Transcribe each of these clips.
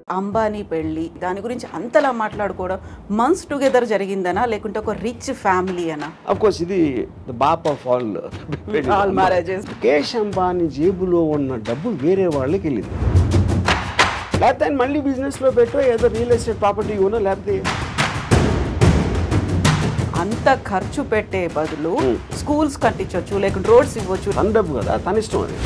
అంబానీ పెళ్ళి దాని గురించి అంతలా మాట్లాడుకోవడం మంత్స్ టుగెదర్ జరిగిందనా లేకుంటే ఒక రిచ్ ఫ్యామిలీ అనా? ఆఫ్ కోర్స్ ఇది the baap of all marriages. Mukesh Ambani జేబులో ఉన్న డబ్బు వేరే వాళ్ళకి వెళ్ళింది. లేకపోతే ఆయన మళ్ళీ బిజినెస్లో పెట్టో ఏదో రియల్ ఎస్టేట్ ప్రాపర్టీ ఉన్నా లేకపోతే అంత ఖర్చు పెట్టే బదులు స్కూల్స్ కట్టించవచ్చు లేకుంటే రోడ్స్ ఇవ్వచ్చు. తన డబ్బు కదా, తన ఇష్టం అది.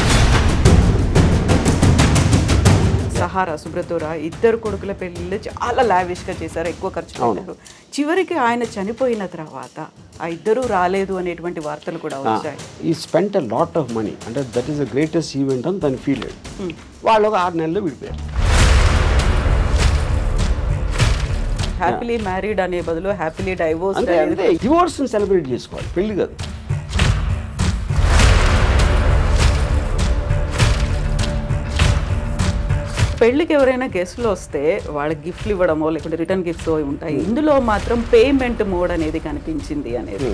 సహారా సుబ్రతోరా ఇద్దరు కొడుకుల పెళ్ళిళ్ళు చాలా లావిష్గా చేశారు, ఎక్కువ ఖర్చు పెట్టారు. చివరికి ఆయన చనిపోయిన తర్వాత ఆ ఇద్దరు రాలేదు అనేటువంటి వార్తలు కూడా వచ్చాయి. He spent a lot of money, అంటే that is the greatest event అని తను ఫీల్ అయ్యాడు. వాళ్ళు ఒక 6 నెలల్లో విడిపోయారు. హ్యాపీలీ మ్యారీడ్ అనే బదులు హ్యాపీలీ డైవోర్స్. అంటే డివోర్స్ సెలబ్రేట్ చేసుకోవాలి, పెళ్లి కాదు. పెళ్ళికి ఎవరైనా గెస్ట్లు వస్తే వాళ్ళకి గిఫ్ట్లు ఇవ్వడమో లేకుంటే రిటర్న్ గిఫ్ట్స్ ఉంటాయి. ఇందులో మాత్రం పేమెంట్ మోడ్ అనేది కనిపించింది అనేది.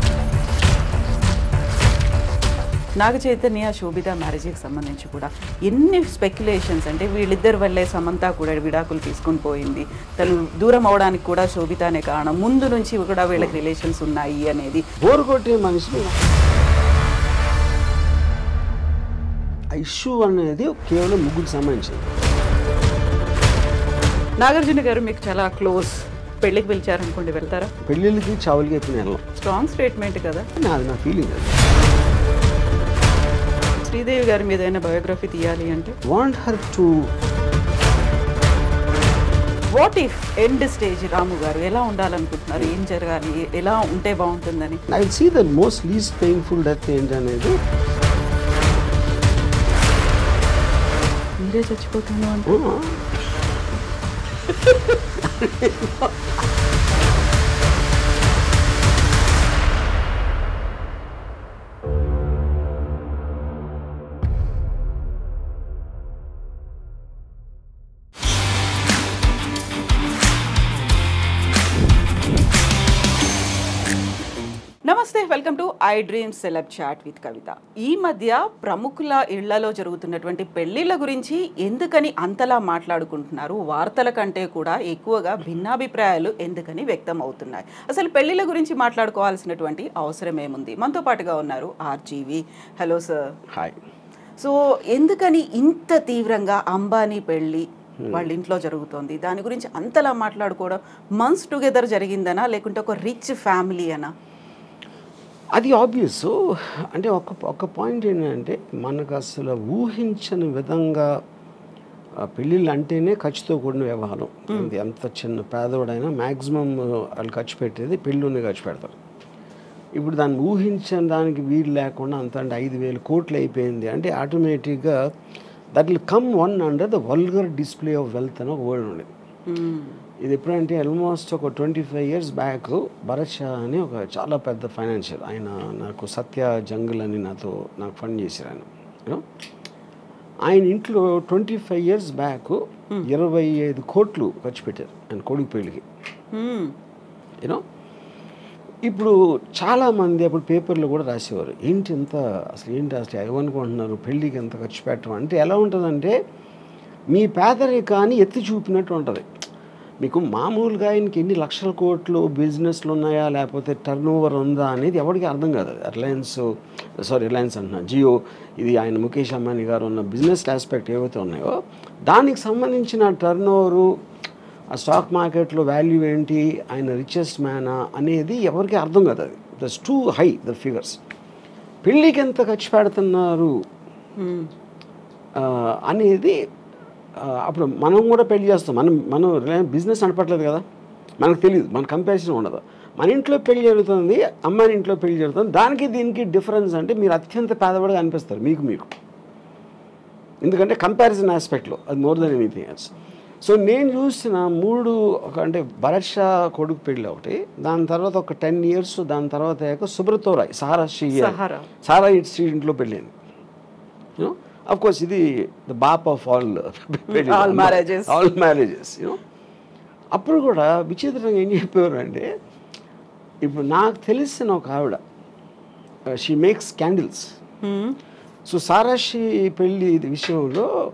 నాగ చైతన్య శోభిత మ్యారేజ్కి సంబంధించి కూడా ఎన్ని స్పెక్యులేషన్స్, అంటే వీళ్ళిద్దరి వల్లే సమంత కూడా విడాకులు తీసుకొని పోయింది, తను దూరం అవడానికి కూడా శోభితనే కారణం, ముందు నుంచి కూడా వీళ్ళకి రిలేషన్స్ ఉన్నాయి అనేది. బోర్ కొట్టే మనిషి ఇష్యూ అనేది కేవలం ముగ్గురికి సంబంధించింది. నాగార్జున గారు మీకు చాలా క్లోజ్, పెళ్ళికి పిలిచారనుకోండి వెళ్తారా? పెళ్ళిళ్ళకి చావులకి ఎప్పుడు నేను స్ట్రాంగ్ స్టేట్మెంట్ కదా. అది నా ఫీలింగ్. అది శ్రీదేవి గారి మీద ఏదైనా బయోగ్రఫీ తీయాలి అంటే want her to what if end stage Ramu గారు ఎలా ఉండాలనుకుంటున్నారు, ఏం జరగాలి, ఎలా ఉంటే బాగుంటుందని? I will see the most least painful death ఏంటి అనేది. మీరే చచ్చిపోతాను అంటే నమస్తే, welcome to I dream celeb chat with Kavitha. ఈ మధ్య ప్రముఖుల ఇళ్లలో జరుగుతున్నటువంటి పెళ్లిళ్ళ గురించి ఎందుకని అంతలా మాట్లాడుకుంటున్నారు? వార్తల కంటే కూడా ఎక్కువగా భిన్నాభిప్రాయాలు ఎందుకని వ్యక్తం అవుతున్నాయి? అసలు పెళ్లిళ్ళ గురించి మాట్లాడుకోవాల్సినటువంటి అవసరం ఏముంది? మనతో పాటుగా ఉన్నారు RGV. Hello sir. Hi. So ఎందుకని ఇంత తీవ్రంగా అంబానీ పెళ్ళి వాళ్ళ ఇంట్లో జరుగుతోంది, దాని గురించి అంతలా మాట్లాడుకోవడం మంత్స్ టుగెదర్ జరిగిందనా లేకుంటే ఒక రిచ్ ఫ్యామిలీ అనా? అది ఆబ్వియస్. అంటే ఒక పాయింట్ ఏంటంటే మనకు అసలు ఊహించని విధంగా పెళ్ళిళ్ళు అంటేనే ఖర్చుతో కూడిన వ్యవహారం. ఎంత చిన్న పేదవాడైనా మ్యాక్సిమం వాళ్ళు ఖర్చు పెట్టేది పెళ్ళిలోనే ఖర్చు పెడతారు. ఇప్పుడు దాన్ని ఊహించని దానికి వీలు లేకుండా అంత అంటే 5,000 కోట్లు అయిపోయింది అంటే ఆటోమేటిక్గా that will come one under the vulgar display of wealth అని ఒక వర్డ్ ఉండేది. ఇది ఎప్పుడంటే ఆల్మోస్ట్ ఒక 25 years బ్యాక్ భరత్ షా అని ఒక చాలా పెద్ద ఫైనాన్షియల్, ఆయన నాకు సత్య జంగుల్ అని నాకు ఫండ్ చేశారు ఆయన. ఆయన ఇంట్లో 25 years బ్యాక్ 25 కోట్లు ఖర్చు పెట్టారు ఆయన కొడుకు పెళ్ళికి. యూనో ఇప్పుడు చాలామంది అప్పుడు పేపర్లో కూడా రాసేవారు, అసలు ఏంటి ఏమనుకుంటున్నారు పెళ్ళికి ఎంత ఖర్చు పెట్టడం అంటే. ఎలా ఉంటుందంటే మీ పేదరికాన్ని ఎత్తి చూపినట్టు ఉంటుంది. మీకు మామూలుగా ఆయనకి ఎన్ని లక్షల కోట్లు బిజినెస్లు ఉన్నాయా లేకపోతే టర్న్ ఓవర్ ఉందా అనేది ఎవరికి అర్థం కాదు. రిలయన్స్ అంటున్నా, జియో, ఇది ఆయన ముఖేష్ అంబానీ గారు ఉన్న బిజినెస్ ఆస్పెక్ట్ ఏవైతే ఉన్నాయో దానికి సంబంధించిన టర్న్ ఓవరు, ఆ స్టాక్ మార్కెట్లో వాల్యూ ఏంటి, ఆయన రిచెస్ట్ మ్యానా అనేది ఎవరికి అర్థం కాదు. అది that's too high the figures. పెళ్ళికి ఎంత ఖర్చు పెడుతున్నారు అనేది అప్పుడు మనం కూడా పెళ్లి చేస్తాం. మనం బిజినెస్ నడపట్లేదు కదా, మనకు తెలియదు, మన కంపారిజన్ ఉండదు. మన ఇంట్లో పెళ్లి జరుగుతుంది, అమ్మాయి ఇంట్లో పెళ్లి జరుగుతుంది, దానికి దీనికి డిఫరెన్స్ అంటే మీరు అత్యంత పేదవాడిగా అనిపిస్తారు మీకు. ఎందుకంటే కంపారిజన్ ఆస్పెక్ట్లో అది more than anything else. So నేను చూసిన 3 అంటే భరత్ షా కొడుకు పెళ్ళి ఒకటి, దాని తర్వాత ఒక 10 years, దాని తర్వాత సుబ్రతోరాయ్ సారా ఇంట్లో పెళ్ళింది. యూనో ఆఫ్ కోర్స్ ఇది the baap of all marriages. You know అప్పుడు కూడా విచిత్రంగా ఏం చెప్పేవారు అంటే, ఇప్పుడు నాకు తెలిసిన ఒక ఆవిడ, షీ మేక్స్ క్యాండిల్స్. సో సారాషి పెళ్ళి విషయంలో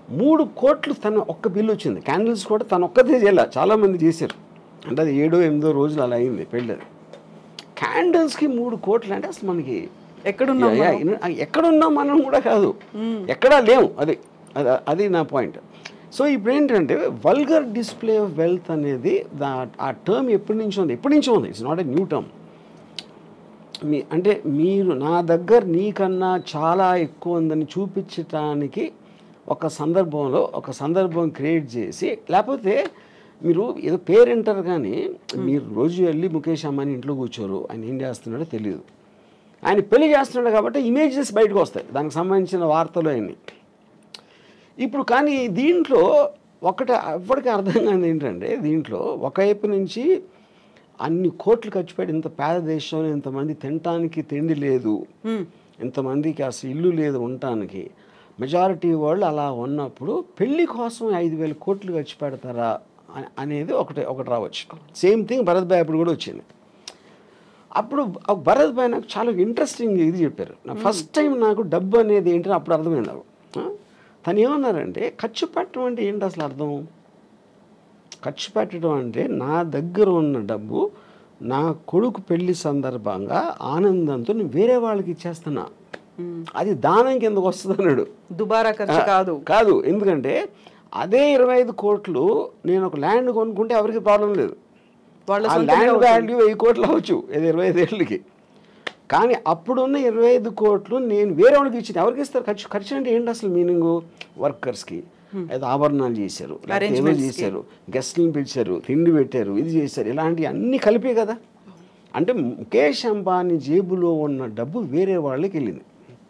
3 కోట్లు తను ఒక్క బిల్లు వచ్చింది. క్యాండిల్స్ కూడా తను ఒక్కదే చేయాల, చాలామంది చేశారు. అంటే అది 7-8 రోజులు అలా అయింది పెళ్ళి. అది క్యాండిల్స్కి 3 కోట్లు అంటే అసలు మనకి ఎక్కడున్నాం మనం కూడా కాదు, ఎక్కడా లేవు. అది నా పాయింట్. సో ఇప్పుడు ఏంటంటే వల్గర్ డిస్ప్లే ఆఫ్ వెల్త్ అనేది ఆ టర్మ్ ఎప్పటి నుంచో ఉంది, it's not a new term. అంటే మీరు నా దగ్గర నీకన్నా చాలా ఎక్కువ ఉందని చూపించటానికి ఒక సందర్భం క్రియేట్ చేసి, లేకపోతే మీరు ఏదో పేరెంటర్ కానీ మీరు రోజు వెళ్ళి ముఖేష్ అంబానీ ఇంట్లో కూర్చోరు, ఆయన ఏం చేస్తున్నాడో తెలియదు. ఆయన పెళ్లి చేస్తున్నాడు కాబట్టి ఇమేజెస్ బయటకు వస్తాయి, దానికి సంబంధించిన వార్తలు అన్నీ. ఇప్పుడు కానీ దీంట్లో ఎవరికి అర్థం కాదు ఏంటంటే, దీంట్లో ఒకవైపు నుంచి అన్ని కోట్లు ఖర్చు పెట్టి ఇంత పేద దేశంలో ఇంతమంది తినటానికి తిండి లేదు, ఇంతమందికి అసలు ఇల్లు లేదు ఉండటానికి, మెజారిటీ వాళ్ళు అలా ఉన్నప్పుడు పెళ్లి కోసం 5,000 కోట్లు ఖర్చు పెడతారా అనేది ఒకటి రావచ్చు. సేమ్ థింగ్ భరత్ భాయ్ అప్పుడు కూడా వచ్చింది. అప్పుడు భరత్ భాయ్ నాకు చాలా ఇంట్రెస్టింగ్ ఇది చెప్పారు. ఫస్ట్ టైం నాకు డబ్బు అనేది ఏంటని అప్పుడు అర్థమైంది నాకు. తను ఏమన్నారంటే, ఖర్చు పెట్టడం అంటే ఏంటి అసలు అర్థం? ఖర్చు పెట్టడం అంటే నా దగ్గర ఉన్న డబ్బు నా కొడుకు పెళ్లి సందర్భంగా ఆనందంతో నేను వేరే వాళ్ళకి ఇచ్చేస్తున్నా, అది దానం కిందకు వస్తుంది అన్నాడు. దుబారా ఖర్చు కాదు. ఎందుకంటే అదే 25 కోట్లు నేను ఒక ల్యాండ్ కొనుక్కుంటే ఎవరికి ప్రాబ్లం లేదు, ఆ ల్యాండ్ వాల్యూ 1000 కోట్లు అవ్వచ్చు 25 ఏళ్ళకి. కానీ అప్పుడున్న 25 కోట్లు నేను వేరే వాళ్ళకి ఇచ్చింది, ఎవరికి ఇస్తారు? ఖర్చు అంటే ఏంటి అసలు మీనింగు? వర్కర్స్కి ఏదో ఆభరణాలు చేశారు, ఏదో చేశారు, గెస్ట్లను పిలిచారు, తిండి పెట్టారు, ఇది చేశారు, ఇలాంటివి అన్నీ కలిపే కదా. అంటే ముఖేష్ అంబానీ జేబులో ఉన్న డబ్బు వేరే వాళ్ళకి వెళ్ళింది.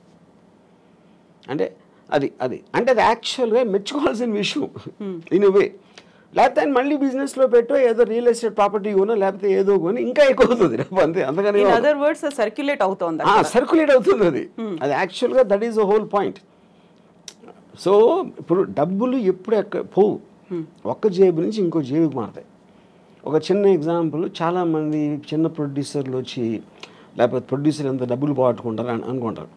అంటే అది యాక్చువల్గా మెచ్చుకోవాల్సిన విషయం ఇన్ వే. లేకపోతే ఆయన మళ్ళీ బిజినెస్లో పెట్టో ఏదో రియల్ ఎస్టేట్ ప్రాపర్టీ కొనో లేకపోతే ఏదో కొని ఇంకా ఎక్కువ అవుతుంది అంతే. అందుకని సర్క్యులేట్ అవుతుంది అది యాక్చువల్గా that is the whole point. So ఇప్పుడు డబ్బులు ఎప్పుడు పోవు, ఒక్క జేబు నుంచి ఇంకో జేబుకి మారుతాయి. ఒక చిన్న ఎగ్జాంపుల్, చాలామంది చిన్న ప్రొడ్యూసర్లు వచ్చి లేకపోతే ప్రొడ్యూసర్ ఎంత డబ్బులు పోగొట్టుకుంటారు అని అనుకుంటారు.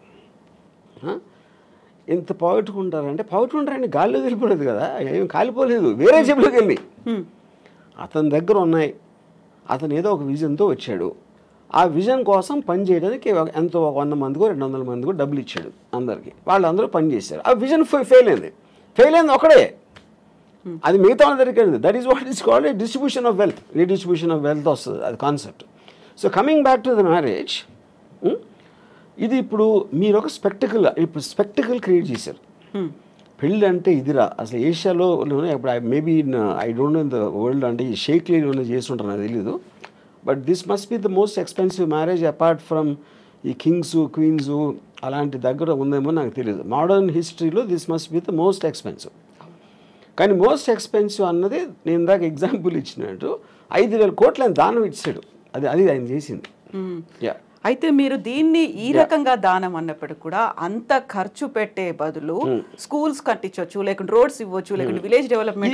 ఎంత పోగొట్టుకుంటారంటే గాల్లో వెళ్ళిపోలేదు కదా, ఏం కాలిపోలేదు, వేరే జేబులోకి వెళ్ళి అతని దగ్గర ఉన్నాయి. అతను ఏదో ఒక విజన్తో వచ్చాడు, ఆ విజన్ కోసం పని చేయడానికి ఎంతో 100 మందికో 200 మందికో డబ్బులు ఇచ్చాడు అందరికీ, వాళ్ళందరూ పని చేశారు. ఆ విజన్ ఫెయిల్ అయింది ఒకడే, అది మిగతా వాళ్ళ దగ్గరికి వెళ్ళింది. That is what is called redistribution of wealth వస్తుంది అది concept. So coming back to the marriage, ఇది ఇప్పుడు మీరు ఒక స్పెక్టికల్ క్రియేట్ చేశారు. పెళ్ళి అంటే ఇదిరా అసలు ఏషియాలో ఇప్పుడు maybe I don't know the world, అంటే ఈ షేక్లీలో చేస్తుంటారు నాకు తెలీదు. But this must be the most expensive marriage apart from ఈ కింగ్స్ క్వీన్స్ అలాంటి దగ్గర ఉందేమో నాకు తెలియదు. మోడర్న్ హిస్టరీలో this must be the most expensive. కానీ మోస్ట్ ఎక్స్పెన్సివ్ అన్నది నేను ఇందాక ఎగ్జాంపుల్ ఇచ్చినట్టు 5,000 కోట్లు ఆయన దానం ఇచ్చాడు, అది ఆయన చేసింది. అయితే మీరు దీన్ని ఈ రకంగా దానం అన్నప్పటికీ కూడా అంత ఖర్చు పెట్టే బదులు స్కూల్స్ కట్టించవచ్చు, లేకుంటే రోడ్స్ ఇవ్వచ్చు, లేకుంటే విలేజ్ డెవలప్మెంట్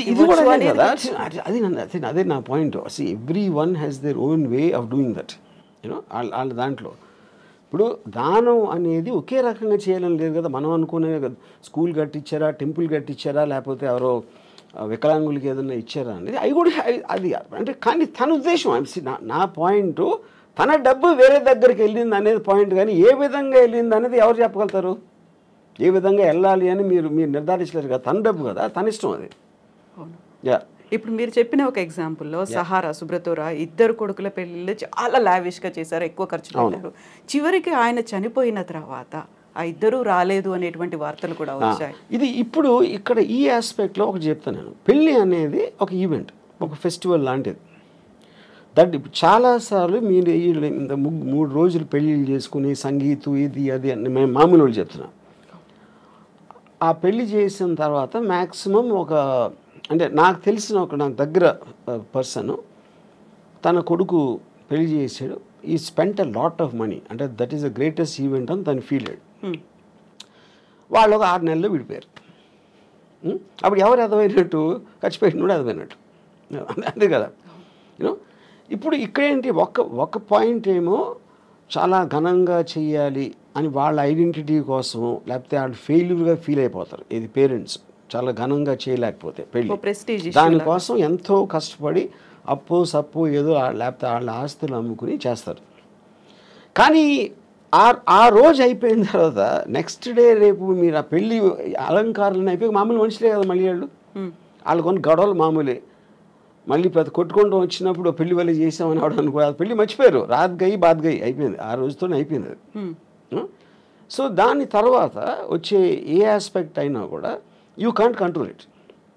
అదే నా point. Everyone has their own way of doing that, you know. వాళ్ళ దాంట్లో ఇప్పుడు దానం అనేది ఒకే రకంగా చేయాలని లేదు కదా. మనం అనుకునే స్కూల్ కట్టించారా, టెంపుల్ కట్టించారా, లేకపోతే ఎవరో వికలాంగులకి ఏదైనా ఇచ్చారా అనేది అవి కూడా అది అంటే. కానీ తన ఉద్దేశం, నా పాయింట్ తన డబ్బు వేరే దగ్గరికి వెళ్ళింది అనేది పాయింట్. కానీ ఏ విధంగా వెళ్ళింది అనేది ఎవరు చెప్పగలుగుతారు? ఏ విధంగా వెళ్ళాలి అని మీరు నిర్ధారించలేరు కదా. తన డబ్బు కదా, తన ఇష్టం అది. ఇప్పుడు మీరు చెప్పిన ఒక ఎగ్జాంపుల్లో సహారా, సుబ్రతోరా ఇద్దరు కొడుకుల పెళ్ళిళ్ళు చాలా లావిష్గా చేశారు, ఎక్కువ ఖర్చు పెట్టారు. చివరికి ఆయన చనిపోయిన తర్వాత ఆ ఇద్దరు రాలేదు అనేటువంటి వార్తలు కూడా వచ్చాయి. ఇది ఇప్పుడు ఇక్కడ ఈ ఆస్పెక్ట్లో ఒకటి చెప్తాను నేను. పెళ్ళి అనేది ఒక ఈవెంట్, ఒక ఫెస్టివల్ లాంటిది. దట్ చాలాసార్లు మీరు 3 రోజులు పెళ్ళిళ్ళు చేసుకుని సంగీతం ఇది అది అని మేము మామూలు వాళ్ళు చెప్తున్నాం. ఆ పెళ్ళి చేసిన తర్వాత మ్యాక్సిమం అంటే నాకు తెలిసిన నాకు దగ్గర పర్సన్ తన కొడుకు పెళ్లి చేసాడు. He spent a lot of money, అంటే that is the greatest event అని తను ఫీల్ అయ్యాడు. వాళ్ళు ఒక 6 నెలల్లో విడిపోయారు. అప్పుడు ఎవరు అర్థమైనట్టు? ఖర్చు పెట్టినోడు అర్థమైనట్టు, అంతే కదా. యూనో ఇప్పుడు ఇక్కడేంటి, ఒక పాయింట్ ఏమో చాలా ఘనంగా చెయ్యాలి అని వాళ్ళ ఐడెంటిటీ కోసం, లేకపోతే వాళ్ళు ఫెయిల్యూర్గా ఫీల్ అయిపోతారు. ఇది పేరెంట్స్ చాలా ఘనంగా చేయలేకపోతే పెళ్ళి, ప్రెస్టీజ్ దానికోసం ఎంతో కష్టపడి అప్పు సప్పు ఏదో లేకపోతే వాళ్ళ ఆస్తులు అమ్ముకుని చేస్తారు. కానీ ఆ రోజు అయిపోయిన తర్వాత నెక్స్ట్ డే రేపు మీరు ఆ పెళ్ళి అలంకారాలను అయిపోయి మామూలు మనుషులే కదా మళ్ళీ వాళ్ళు కొన్ని గొడవలు మామూలే. మళ్ళీ పెద్ద కొట్టుకుంటూ వచ్చినప్పుడు పెళ్లి వల్ల చేసామని ఆవిడ అనుకో, అది పెళ్ళి మర్చిపోయారు, రాత్ గయి బాత్ గయి అయిపోయింది, ఆ రోజుతోనే అయిపోయింది అది. సో దాని తర్వాత వచ్చే ఏ ఆస్పెక్ట్ అయినా కూడా you can't control it.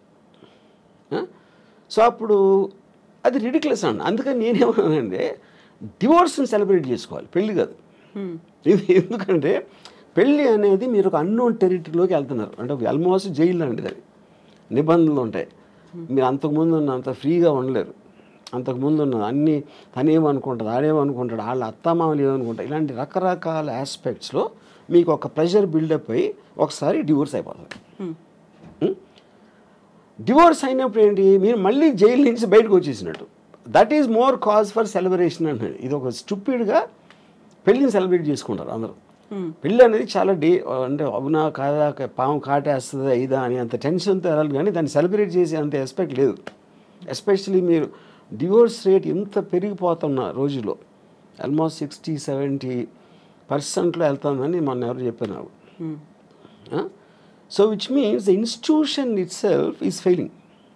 So అప్పుడు అది రిడిక్యులస్ అండి. అందుకని నేనేమన్నానంటే డివోర్స్ని సెలబ్రేట్ చేసుకోవాలి, పెళ్ళి కాదు. ఎందుకంటే పెళ్ళి అనేది మీరు ఒక అన్నోన్ టెరిటరీలోకి వెళ్తున్నారు, అంటే ఆల్మోస్ట్ జైలు లాంటిది, అది నిబంధనలు ఉంటాయి. మీరు అంతకుముందు అంత ఫ్రీగా ఉండలేరు. అంతకుముందు ఉన్న అన్నీ తనేమనుకుంటుంది, ఆడేమనుకుంటాడు, వాళ్ళ అత్తమామలు ఏమనుకుంటారు, ఇలాంటి రకరకాల ఆస్పెక్ట్స్లో మీకు ఒక ప్రెషర్ బిల్డప్ అయ్యి ఒకసారి డివోర్స్ అయిపోతుంది. డివోర్స్ అయినప్పుడు ఏంటి, మీరు మళ్ళీ జైలు నుంచి బయటకు వచ్చేసినట్టు. That is more cause for celebration అనేది. ఇది ఒక స్టూపిడ్గా పెళ్ళిని సెలబ్రేట్ చేసుకుంటారు అందరూ. పెళ్ళి అనేది చాలా అంటే అవునా కాదా, పాము కాటేస్తుందా ఇదా అని అంత టెన్షన్తో వెళ్ళాలి, కానీ దాన్ని సెలబ్రేట్ చేసే అంత ఎస్పెక్ట్ లేదు. ఎస్పెషలీ మీరు డివోర్స్ రేట్ ఎంత పెరిగిపోతున్న రోజుల్లో, ఆల్మోస్ట్ 60-70% వెళ్తుందని మొన్న ఎవరు చెప్పారు నాకు. So which means the institution itself is failing.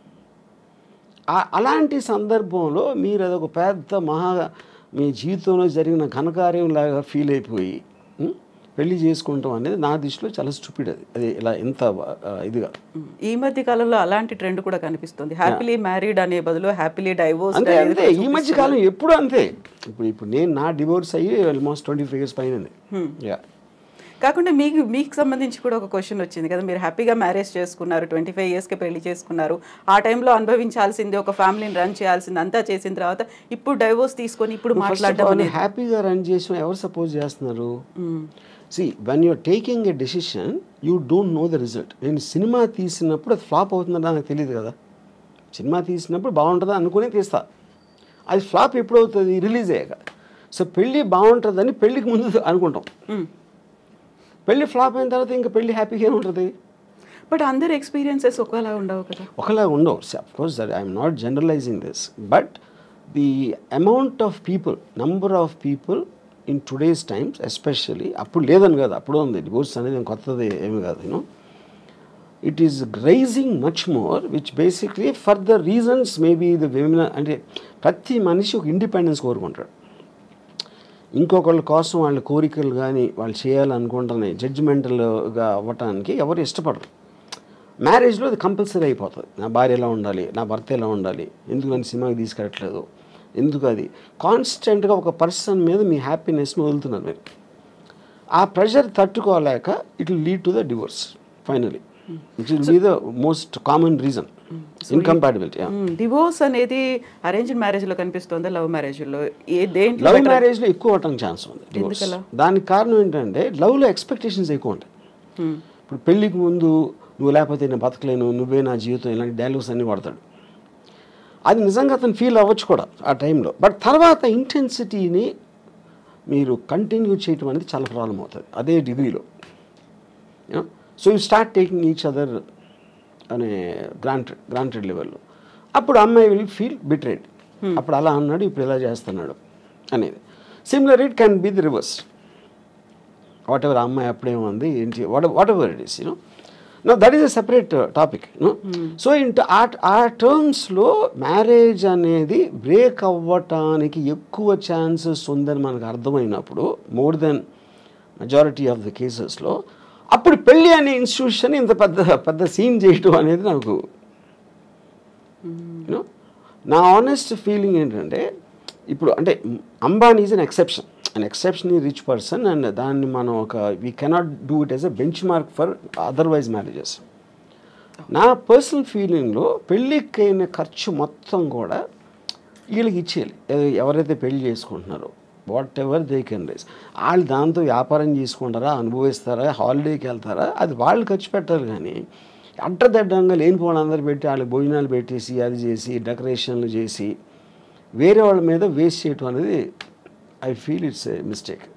అలాంటి సందర్భంలో మీరు అదొక పెద్ద మీ జీవితంలో జరిగిన ఘనకార్యం లాగా ఫీల్ అయిపోయి పెళ్లి చేసుకుంటాం అనేది నా దృష్టిలో చాలా స్టూపిడ్. అది ఇలా ఇంత ఇదిగా ఈ మధ్య కాలంలో అలాంటి ట్రెండ్ కూడా కనిపిస్తుంది. హ్యాపీలీ మ్యారీడ్ అనే బదులు హ్యాపీలీ డైవోర్స్ అంతే. అంతే ఈ మధ్య కాలం ఎప్పుడు అంతే. ఇప్పుడు నేను నా డివోర్స్ అయ్యి ఆల్మోస్ట్ 25 years పైన. కాకుండా మీకు సంబంధించి కూడా ఒక క్వశ్చన్ వచ్చింది కదా, మీరు హ్యాపీగా మ్యారేజ్ చేసుకున్నారు, 25 yearsకి పెళ్లి చేసుకున్నారు, ఆ టైంలో అనుభవించాల్సింది, ఒక ఫ్యామిలీని రన్ చేయాల్సింది అంతా చేసిన తర్వాత ఇప్పుడు డైవోర్స్ తీసుకొని ఇప్పుడు మాట్లాడడం హ్యాపీగా రన్ చేసిన ఎవరు సపోజ్ చేస్తున్నారు? See, when you're taking a decision, you don't know the result. నేను సినిమా తీసినప్పుడు అది ఫ్లాప్ అవుతుందని నాకు తెలియదు కదా. సినిమా తీసినప్పుడు బాగుంటుందా అనుకుని తీస్తా, అది ఫ్లాప్ ఎప్పుడు అవుతుంది, రిలీజ్ అయ్యాక. సో పెళ్ళి బాగుంటుందని పెళ్ళికి ముందు అనుకుంటాం, పెళ్ళి ఫ్లాప్ అయిన తర్వాత ఇంకా పెళ్ళి హ్యాపీగా ఉంటుంది. బట్ అందరి ఎక్స్పీరియన్సెస్ ఒకలా ఉండవు కదా. ఒకలా ఉండవు. Of course that I'm not generalising this, but the amount of people, number of people in today's times especially, అప్పుడు లేదని కాదు, అప్పుడు ఉంది, డివోర్స్ అనేది కొత్తది ఏమి కాదు, you know it is rising much more, which basically for the reasons maybe the women, అంటే ప్రతి మనిషి ఒక ఇండిపెండెన్స్ కోరుకుంటాడు. ఇంకొకళ్ళ కోసం వాళ్ళ కోరికలు కానీ వాళ్ళు చేయాలనుకుంటున్నాయి జడ్జిమెంటల్గా అవ్వటానికి ఎవరు ఇష్టపడరు. మ్యారేజ్లో అది కంపల్సరీ అయిపోతుంది. నా భార్య ఎలా ఉండాలి, నా భర్త ఎలా ఉండాలి, ఎందుకు నన్ను సినిమాకి తీసుకెళ్ళట్లేదు, ఎందుకు అది కాన్స్టెంట్గా ఒక పర్సన్ మీద మీ హ్యాపీనెస్ని వదులుతున్నారు మీరు. ఆ ప్రెషర్ తట్టుకోలేక it will lead to the divorce finally, which will be the most common reason, incompatibility. Divorce అనేది అరేంజ్డ్ మ్యారేజ్లో కనిపిస్తుందా, లవ్ మ్యారేజ్లో? లవ్ మ్యారేజ్లో ఎక్కువ అవటం ఛాన్స్ ఉంది డివోర్స్. దానికి కారణం ఏంటంటే లవ్లో ఎక్స్పెక్టేషన్స్ ఎక్కువ ఉంటాయి. ఇప్పుడు పెళ్ళికి ముందు నువ్వు లేకపోతే నేను బతకలేను, నువ్వే నా జీవితం, ఇలాంటి డైలాగ్స్ అన్నీ వాడతాడు. అది నిజంగా అతను ఫీల్ అవ్వచ్చు కూడా ఆ టైంలో, బట్ తర్వాత ఇంటెన్సిటీని మీరు కంటిన్యూ చేయటం అనేది చాలా ప్రాబ్లం అవుతుంది అదే డిగ్రీలో. So you start taking each other అనే గ్రాంటెడ్ లెవెల్లో. అప్పుడు అమ్మాయి విల్ ఫీల్ బిట్రేడ్, అప్పుడు అలా అన్నాడు ఇప్పుడు ఇలా చేస్తున్నాడు అనేది. Similar it can be the reverse. Whatever అమ్మాయి అప్పుడేముంది ఏంటి, whatever it is, you know. Now that is a separate topic, no? So ఆ టర్మ్స్లో మ్యారేజ్ అనేది బ్రేక్ అవ్వటానికి ఎక్కువ ఛాన్సెస్ ఉందని మనకు అర్థమైనప్పుడు, more than majority of the కేసెస్లో, అప్పుడు పెళ్ళి అనే ఇన్స్టిట్యూషన్ ఇంత పెద్ద సీన్ చేయటం అనేది నాకు, యూనో, నా ఆనెస్ట్ ఫీలింగ్ ఏంటంటే, ఇప్పుడు అంటే Ambani is an exceptionally rich person, and దాన్ని మనం we cannot do it as a benchmark for otherwise marriages. నా పర్సనల్ ఫీలింగ్లో పెళ్ళికైన ఖర్చు మొత్తం కూడా వీళ్ళకి ఇచ్చేయాలి. ఎవరైతే పెళ్లి చేసుకుంటున్నారో whatever they can raise, వాళ్ళు దాంతో వ్యాపారం చేసుకుంటారా, అనుభవిస్తారా, హాలిడేకి వెళ్తారా, అది వాళ్ళు ఖర్చు పెట్టారు. కానీ అడ్డదడ్డంగా లేనిపోవడం అందరు పెట్టి వాళ్ళకి భోజనాలు పెట్టేసి అది చేసి డెకరేషన్లు చేసి వేరే వాళ్ళ మీద వేస్ట్ చేయటం అనేది I feel it's a mistake.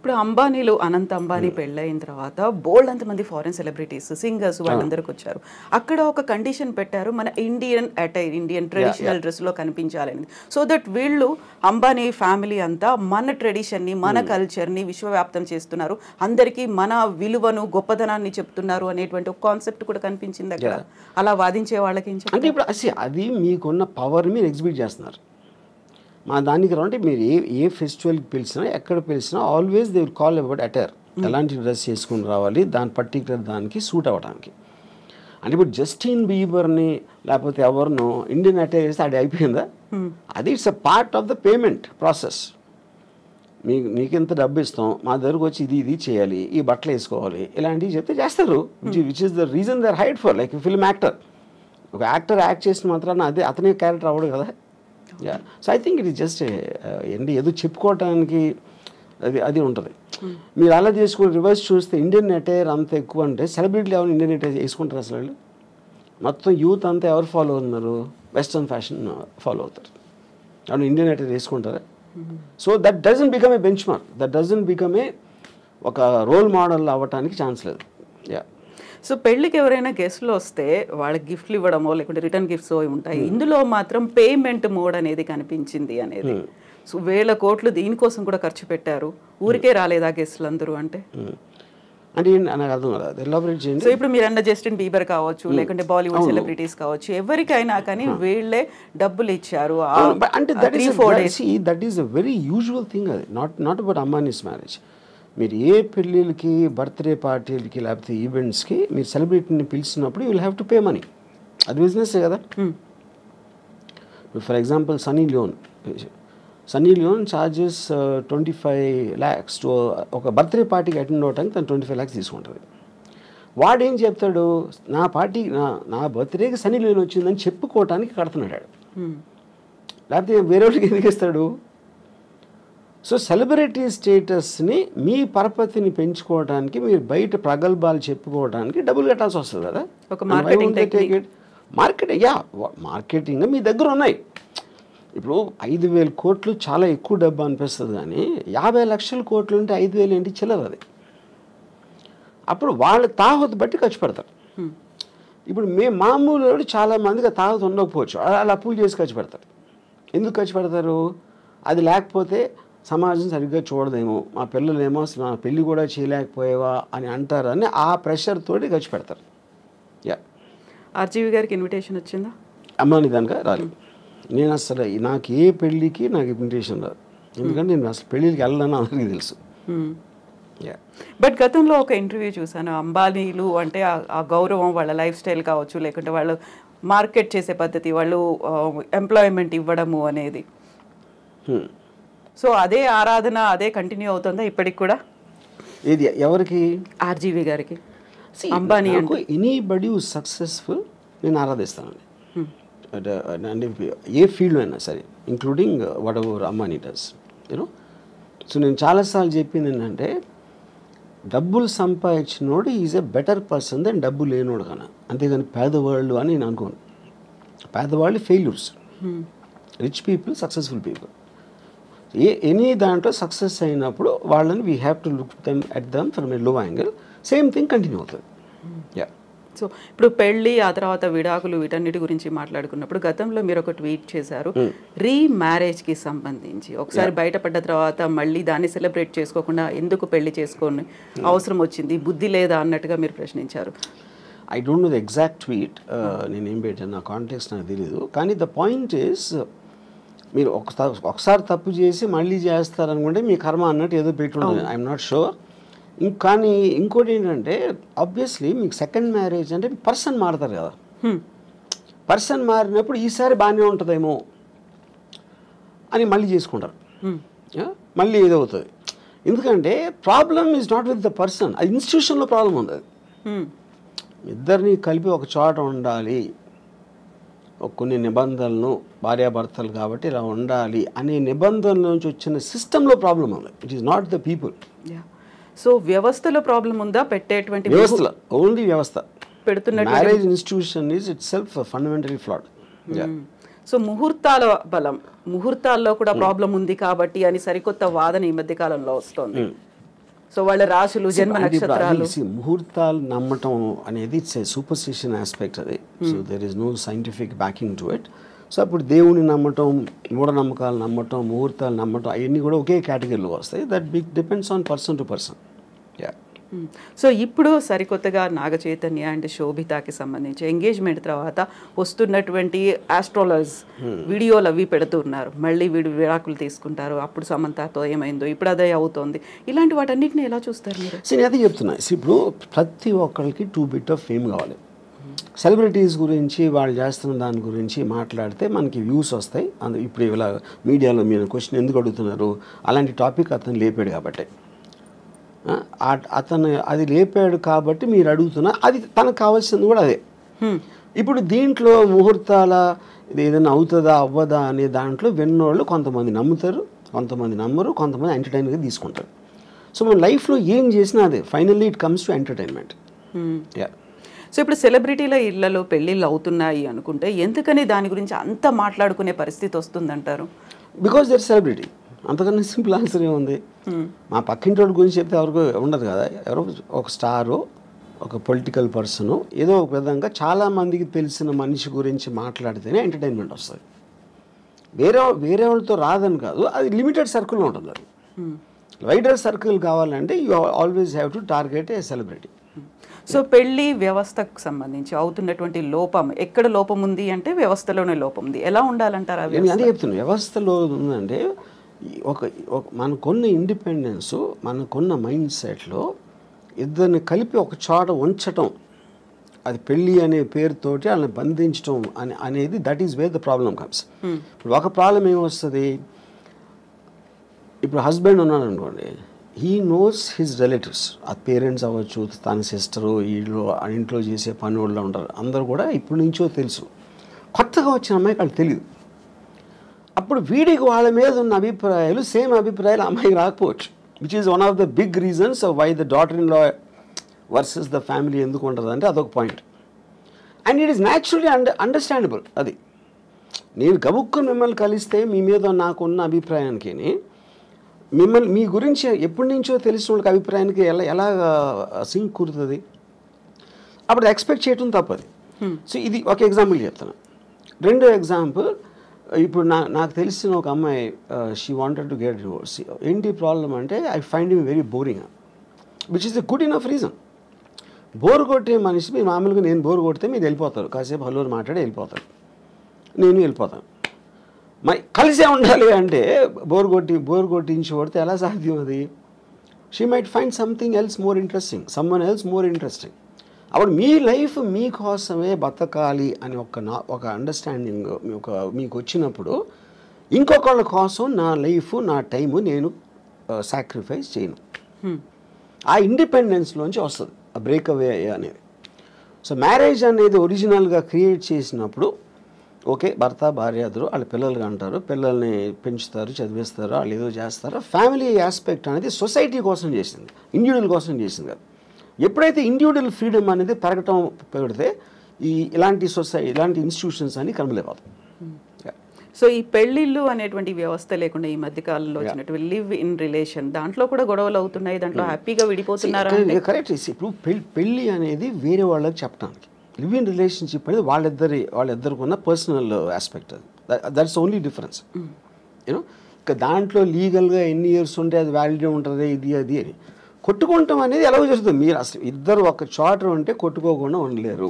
ఇప్పుడు అంబానీలు అనంత్ అంబానీ పెళ్ళైన తర్వాత బోల్డ్ అంతమంది ఫారెన్ సెలబ్రిటీస్ సింగర్స్ వాళ్ళందరికి వచ్చారు. అక్కడ ఒక కండిషన్ పెట్టారు, మన ఇండియన్ అటైర్, ఇండియన్ ట్రెడిషనల్ డ్రెస్లో కనిపించాలని. సో దట్ వీళ్ళు అంబానీ ఫ్యామిలీ అంతా మన ట్రెడిషన్ని, మన కల్చర్ని విశ్వవ్యాప్తం చేస్తున్నారు, అందరికీ మన విలువను గొప్పతనాన్ని చెప్తున్నారు అనేటువంటి ఒక కాన్సెప్ట్ కూడా కనిపించింది అక్కడ. అలా వాదించే వాళ్ళకి అంటే ఇప్పుడు అది మీకున్న పవర్ మీరు ఎగ్జిబిట్ చేస్తున్నారు. మా దానికి రావంటే మీరు ఏ ఫెస్టివల్కి పిలిచినా ఎక్కడ పిలిచినా always they will call about attire. ఎలాంటి డ్రెస్ చేసుకుని రావాలి, దాని పర్టికులర్ దానికి సూట్ అవ్వడానికి. అంటే ఇప్పుడు జస్టిన్ బీబర్ని లేకపోతే ఎవరినో ఇండియన్ అటైర్ చేస్తే అది అయిపోయిందా? అది it's a part of the payment process. మీకు ఎంత డబ్బు ఇస్తాం, మా దగ్గరకు వచ్చి ఇది చేయాలి, ఈ బట్టలు వేసుకోవాలి, ఇలాంటివి చెప్తే చేస్తారు. Which is the reason they are hide for. Like film actor, ఒక యాక్టర్ యాక్ట్ చేసిన మాత్రాన అదే అతనే క్యారెక్టర్ అవ్వడు కదా. So I think it is just ఏంటి ఏదో చెప్పుకోవటానికి అది ఉంటుంది. మీరు అలా చేసుకుని రివర్స్ చూస్తే ఇండియన్ అటైర్ అంత ఎక్కువ అంటే సెలబ్రిటీలు ఎవరు ఇండియన్ అటైర్ వేసుకుంటారు అసలు? వాళ్ళు మొత్తం యూత్ అంతా ఎవరు ఫాలో అవుతున్నారు? వెస్ట్రన్ ఫ్యాషన్ ఫాలో అవుతారు. అవును, ఇండియన్ అటైర్ వేసుకుంటారా? So that doesn't become a benchmark, that doesn't become a ఒక రోల్ మోడల్ అవ్వటానికి ఛాన్స్ లేదు. సో పెళ్ళికి ఎవరైనా గెస్ట్లు వస్తే వాళ్ళకి గిఫ్ట్లు ఇవ్వడమో లేకుంటే రిటర్న్ గిఫ్ట్స్ ఉంటాయి. ఇందులో మాత్రం పేమెంట్ మోడ్ అనేది కనిపించింది అనేది. సో 1000 కోట్లు దీనికోసం కూడా ఖర్చు పెట్టారు. ఊరికే రాలేదా గెస్ట్లు అందరూ అంటే నాకు అర్థం కదా, ఎలాబరేట్ చేయండి. సో ఇప్పుడు మీరు అన్న జస్టిన్ బీబర్ కావచ్చు, లేకుంటే బాలీవుడ్ సెలబ్రిటీస్ కావచ్చు, ఎవరికైనా కానీ వీళ్ళే డబ్బులు ఇచ్చారు. అంటే that is a very usual thing. అది నాట్ అబౌట్ అంబానీస్ మ్యారేజ్. మీరు ఏ పెళ్ళిళ్ళకి, బర్త్డే పార్టీలకి లేకపోతే ఈవెంట్స్కి మీరు సెలబ్రిటీని పిలిచినప్పుడు you will have to pay money. అది బిజినెస్సే కదా. For example Sunny Leone charges 25 lakhs to ఒక బర్త్డే పార్టీకి అటెండ్ అవడానికి తను 25 lakhs తీసుకుంటుంది. వాడేం చెప్తాడు, నా బర్త్డేకి సన్నీ లియోన్ వచ్చిందని చెప్పుకోవటానికి కడుతున్నాడు. లేకపోతే వేరే వాళ్ళకి ఎందుకు ఇస్తాడు? సో సెలబ్రిటీ స్టేటస్ని మీ పరపతిని పెంచుకోవడానికి మీరు బయట ప్రగల్భాలు చెప్పుకోవడానికి డబ్బులు కట్టాల్సి వస్తుంది కదా. మార్కెటింగ్ మీ దగ్గర ఉన్నాయి. ఇప్పుడు 5,000 కోట్లు చాలా ఎక్కువ డబ్బు అనిపిస్తుంది, కానీ 50 లక్షల కోట్లు ఉంటే 5,000 ఏంటి చిల్లర అది. అప్పుడు వాళ్ళ తాహతు బట్టి ఖర్చు పెడతారు. ఇప్పుడు మామూలు చాలా మందికి తాహతు ఉండకపోవచ్చు, అలా అప్పులు చేసి ఖర్చు పెడతారు. ఎందుకు ఖర్చు పెడతారు? అది లేకపోతే సమాజం సరిగ్గా చూడదేమో, మా పిల్లలేమో మా పెళ్ళి కూడా చేయలేకపోయేవా అని అంటారని ఆ ప్రెషర్ తోటి ఖర్చు పెడతారు. ఆర్జీవి గారికి ఇన్విటేషన్ వచ్చిందా? అమ్మాని దానిక రాలేదు. నేను అసలు నాకు ఏ పెళ్ళికి నాకు ఇన్విటేషన్ రాదు, ఎందుకంటే నేను అసలు పెళ్ళికి వెళ్ళాలని అందరికీ తెలుసు. బట్ గతంలో ఒక ఇంటర్వ్యూ చూసాను, అంబానీలు అంటే ఆ గౌరవం, వాళ్ళ లైఫ్ స్టైల్ కావచ్చు, లేకుంటే వాళ్ళు మార్కెట్ చేసే పద్ధతి, వాళ్ళు ఎంప్లాయ్మెంట్ ఇవ్వడము అనేది, సో అదే ఆరాధన అదే కంటిన్యూ అవుతుందా ఇప్పటికి కూడా? ఇది ఎవరికి? ఆర్జీవి గారికి. అంబానీ అంటే ఎనీబడి హూ సక్సెస్ఫుల్ నేను ఆరాధిస్తానండి. అంటే ఏ ఫీల్డ్ అయినా సరే, including whatever Ambani does, you know. So నేను చాలాసార్లు చెప్పింది ఏంటంటే, డబ్బులు సంపాదించినోడు is a better person than డబ్బు లేనోడు కన్నా. అంతేగాని పేదవాళ్ళు అని నేను అనుకోను. పేదవాళ్ళు failures, rich people successful people. Any దాంట్లో సక్సెస్ అయినప్పుడు వాళ్ళని we have to look them at them from a low angle. Same thing continue అవుతుంది. సో ఇప్పుడు పెళ్ళి, ఆ తర్వాత విడాకులు, వీటన్నిటి గురించి మాట్లాడుకున్నప్పుడు గతంలో మీరు ఒక ట్వీట్ చేశారు, రీమ్యారేజ్కి సంబంధించి. ఒకసారి బయటపడ్డ తర్వాత మళ్ళీ దాన్ని సెలబ్రేట్ చేసుకోకుండా ఎందుకు పెళ్లి చేసుకొని అవసరం వచ్చింది, బుద్ధి లేదా అన్నట్టుగా మీరు ప్రశ్నించారు. I don't know the exact tweet, నేనేం పెట్టాను, నా కాంటెక్స్ట్ నాకు తెలియదు. కానీ ద పాయింట్ ఈస్, మీరు ఒకసారి తప్పు చేసి మళ్ళీ చేస్తారనుకుంటే మీ కర్మ అన్నట్టు ఏదో పెట్టుంటుంది. I'm not sure. కానీ ఇంకోటి ఏంటంటే, ఆబ్వియస్లీ మీకు సెకండ్ మ్యారేజ్ అంటే పర్సన్ మారుతారు కదా. పర్సన్ మారినప్పుడు ఈసారి బాగానే ఉంటుందేమో అని మళ్ళీ చేసుకుంటారు, మళ్ళీ ఏదో అవుతుంది. ఎందుకంటే problem is not with the person, అది ఇన్స్టిట్యూషన్లో ప్రాబ్లం ఉంది. అది ఇద్దరిని కలిపి ఒక చోట ఉండాలి, కొన్ని నిబంధనలను, భార్యాభర్తలు కాబట్టి ఇలా ఉండాలి అనే నిబంధనల నుంచి వచ్చిన సిస్టంలో ప్రాబ్లం ఉంది. It is not the people. So వ్యవస్థలో ప్రాబ్లం ఉందా? పెట్టేటువంటి వ్యవస్థలో, ఓన్లీ వ్యవస్థ పెడుతున్న marriage institution is itself fundamentally flawed. So ముహూర్తాల బలం, ముహూర్తాల్లో కూడా ప్రాబ్లం ఉంది కాబట్టి అని సరికొత్త వాదన ఈ మధ్య కాలంలో వస్తుంది. సో వాళ్ళ రాశులు జన్మ నక్షత్రాలు ముహూర్తాలు నమ్మటం అనేది ఇట్స్ ఏ సూపర్స్టిషన్ ఆస్పెక్ట్ అది. So there is no scientific backing to it. So అప్పుడు దేవుని నమ్మటం, మూఢనమ్మకాలు నమ్మటం, ముహూర్తాలు నమ్మటం అవన్నీ కూడా ఒకే కేటగిరీలో వస్తాయి. That depends on person to person. Yeah. So ఇప్పుడు సరికొత్తగా నాగ చైతన్య అండ్ శోభితాకి సంబంధించి ఎంగేజ్మెంట్ తర్వాత వస్తున్నటువంటి ఆస్ట్రాలజర్స్ వీడియోలు అవి పెడుతున్నారు. మళ్ళీ వీడు విడాకులు తీసుకుంటారు, అప్పుడు సమంతతో ఏమైందో ఇప్పుడు అదే అవుతోంది. ఇలాంటి వాటన్నిటిని ఎలా చూస్తారు మీరు? నేను అదే చెప్తున్నా. ఇప్పుడు ప్రతి ఒక్కరికి టూ బిట్ ఆఫ్ ఫేమ్ కావాలి. సెలబ్రిటీస్ గురించి వాళ్ళు చేస్తున్న దాని గురించి మాట్లాడితే మనకి వ్యూస్ వస్తాయి. ఇప్పుడు ఇలా మీడియాలో మీరు క్వశ్చన్ ఎందుకు అడుగుతున్నారు, అలాంటి టాపిక్ అతను లేపాడు కాబట్టి, అతను అది లేపాడు కాబట్టి మీరు అడుగుతున్నా, అది తనకు కావాల్సింది కూడా అదే. ఇప్పుడు దీంట్లో ముహూర్తాల ఇది ఏదైనా అవుతుందా అవ్వదా అనే దాంట్లో విన్నోళ్ళు కొంతమంది నమ్ముతారు, కొంతమంది నమ్మరు, కొంతమంది ఎంటర్టైన్గా తీసుకుంటారు. సో మన లైఫ్లో ఏం చేసినా అదే finally it comes to entertainment. Yeah. So ఇప్పుడు సెలబ్రిటీల ఇళ్లలో పెళ్ళిళ్ళు అవుతున్నాయి అనుకుంటే ఎందుకని దాని గురించి అంత మాట్లాడుకునే పరిస్థితి వస్తుందంటారు? Because their celebrity. అంతకన్నా సింపుల్ ఆన్సర్ ఏముంది? మా పక్కింటి వాళ్ళ గురించి చెప్తే ఎవరికి ఉండదు కదా. ఎవరో ఒక స్టారు, ఒక పొలిటికల్ పర్సను, ఏదో ఒక విధంగా చాలామందికి తెలిసిన మనిషి గురించి మాట్లాడితేనే ఎంటర్టైన్మెంట్ వస్తుంది. వేరే వాళ్ళతో రాదని కాదు, అది లిమిటెడ్ సర్కిల్లో ఉంటుంది. అది వైడర్ సర్కిల్ కావాలంటే you always have to target a celebrity. So పెళ్లి వ్యవస్థకు సంబంధించి అవుతున్నటువంటి లోపం, ఎక్కడ లోపం ఉంది అంటే వ్యవస్థలోనే లోపం ఉంది. ఎలా ఉండాలంటారు? అదే చెప్తున్నాను. వ్యవస్థలో ఉందంటే మనకున్న ఇండిపెండెన్సు, మనకున్న మైండ్ సెట్లో ఇద్దరిని కలిపి ఒక చోట ఉంచటం, అది పెళ్ళి అనే పేరుతోటి వాళ్ళని బంధించడం అనేది that is where the problem comes. ఇప్పుడు ఒక ప్రాబ్లం ఏమొస్తుంది, ఇప్పుడు హస్బెండ్ ఉన్నాడు అనుకోండి, హీ నోస్ హిజ్ రిలేటివ్స్, ఆ పేరెంట్స్ అవ్వచ్చు, తన సిస్టరు, ఇంట్లో చేసే పని వాళ్ళు ఉంటారు, అందరూ కూడా ఇప్పటి నుంచో తెలుసు. కొత్తగా వచ్చిన అమ్మాయికి వాళ్ళు తెలియదు. అప్పుడు వీడికి వాళ్ళ మీద ఉన్న అభిప్రాయాలు సేమ్ అభిప్రాయాలు అమ్మాయికి రాకపోవచ్చు, which is one of the big reasons why the daughter in law versus the family ఎందుకు ఉంటుంది అంటే అదొక point. And it is naturally understandable. అది నేను గబుక్కుని మిమ్మల్ని కలిస్తే మీ మీద నాకున్న అభిప్రాయానికి, మిమ్మల్ని మీ గురించి ఎప్పటి నుంచో తెలిసిన వాళ్ళకి అభిప్రాయానికి ఎలా సింక్ కుదురుతుంది? అప్పుడు ఎక్స్పెక్ట్ చేయటం తప్పది. సో ఇది ఒక ఎగ్జాంపుల్ చెప్తాను. రెండో ఎగ్జాంపుల్, ఇప్పుడు నాకు తెలిసిన ఒక అమ్మాయి, she wanted to get divorce. ఏంటి ప్రాబ్లం అంటే, I find him very boring, which is a good enough reason. Bore కొట్టే మనిషి, మీరు మామూలుగా నేను బోర్ కొడితే మీరు వెళ్ళిపోతారు, కాసేపు హలో మాట్లాడి వెళ్ళిపోతారు, నేను వెళ్ళిపోతాను. మరి కలిసే ఉండాలి అంటే బోర్ కొట్టించి కొడితే ఎలా సాధ్యం? అది she might find something else more interesting, someone else more interesting. అప్పుడు మీ లైఫ్ మీకోసమే బతకాలి అని ఒక అండర్స్టాండింగ్ మీకు వచ్చినప్పుడు, ఇంకొకళ్ళ కోసం నా లైఫ్, నా టైము నేను సాక్రిఫైస్ చేయను. ఆ ఇండిపెండెన్స్లోంచి వస్తుంది ఆ బ్రేక్అవే అనేది. సో మ్యారేజ్ అనేది ఒరిజినల్గా క్రియేట్ చేసినప్పుడు ఓకే, భర్త భార్య ఇద్దరు వాళ్ళ పిల్లలుగా అంటారు, పిల్లల్ని పెంచుతారు, చదివిస్తారు, వాళ్ళు ఏదో చేస్తారు. ఫ్యామిలీ ఆస్పెక్ట్ అనేది సొసైటీ కోసం చేసింది, ఇండివిజువల్ కోసం చేసింది కాదు. ఎప్పుడైతే ఇండివిజువల్ ఫ్రీడమ్ అనేది పెడితే ఇలాంటి ఇలాంటి ఇన్స్టిట్యూషన్స్ అని కనబలేకపోతాయి. సో ఈ పెళ్ళిళ్ళు అనేటువంటి వ్యవస్థ లేకుండా ఈ మధ్య కాలంలో వచ్చినటువంటి లివ్ ఇన్ రిలేషన్, దాంట్లో కూడా గొడవలు అవుతున్నాయి, దాంట్లో హ్యాపీగా విడిపోతున్నారు. కరెక్ట్. ఇప్పుడు పెళ్ళి అనేది వేరే వాళ్ళకి చెప్పడానికి, లివ్ ఇన్ రిలేషన్షిప్ అనేది వాళ్ళిద్దరికి ఉన్న పర్సనల్ ఆస్పెక్ట్. అది దట్స్ ఓన్లీ డిఫరెన్స్. యూనో, ఇక దాంట్లో లీగల్గా ఎన్ని ఇయర్స్ ఉంటే అది వ్యాలిడ్ ఉంటుంది, ఇది అది అని కొట్టుకుంటాం అనేది ఎలా జరుగుతుంది? మీరు అసలు ఇద్దరు ఒక చోట ఉంటే కొట్టుకోకుండా ఉండలేరు.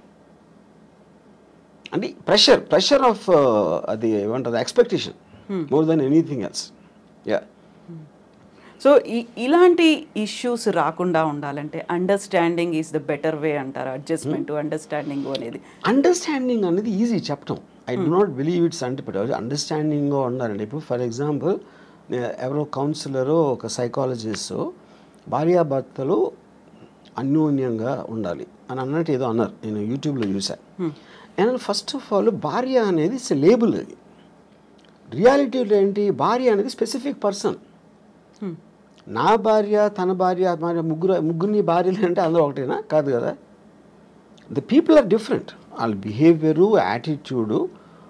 అంటే ప్రెషర్ ఆఫ్ అది ఏమంటుంది, expectation more than anything else. Yeah. So ఇలాంటి ఇష్యూస్ రాకుండా ఉండాలంటే understanding is the better way అంటారు. అడ్జస్ట్మెంట్, అండర్స్టాండింగ్ అనేది. అండర్స్టాండింగ్ అనేది ఈజీ చెప్పటం. I do not believe it's అండర్స్టాండింగ్గా ఉండాలండి. ఇప్పుడు ఫర్ ఎగ్జాంపుల్, ఎవరో కౌన్సిలరు, ఒక సైకాలజిస్ట్, భార్యాభర్తలు అన్యోన్యంగా ఉండాలి అని అన్నట్టు ఏదో అన్నారు, నేను యూట్యూబ్లో చూశాను. అండ్ ఫస్ట్ ఆఫ్ ఆల్, భార్య అనేది ఇట్స్ లేబుల్. అది రియాలిటీలో ఏంటి, భార్య అనేది స్పెసిఫిక్ పర్సన్. నా భార్య, తన భార్య, ముగ్గురిని భార్యలు అంటే అందరూ ఒకటేనా? కాదు కదా. The people are different. వాళ్ళ బిహేవియరు, యాటిట్యూడు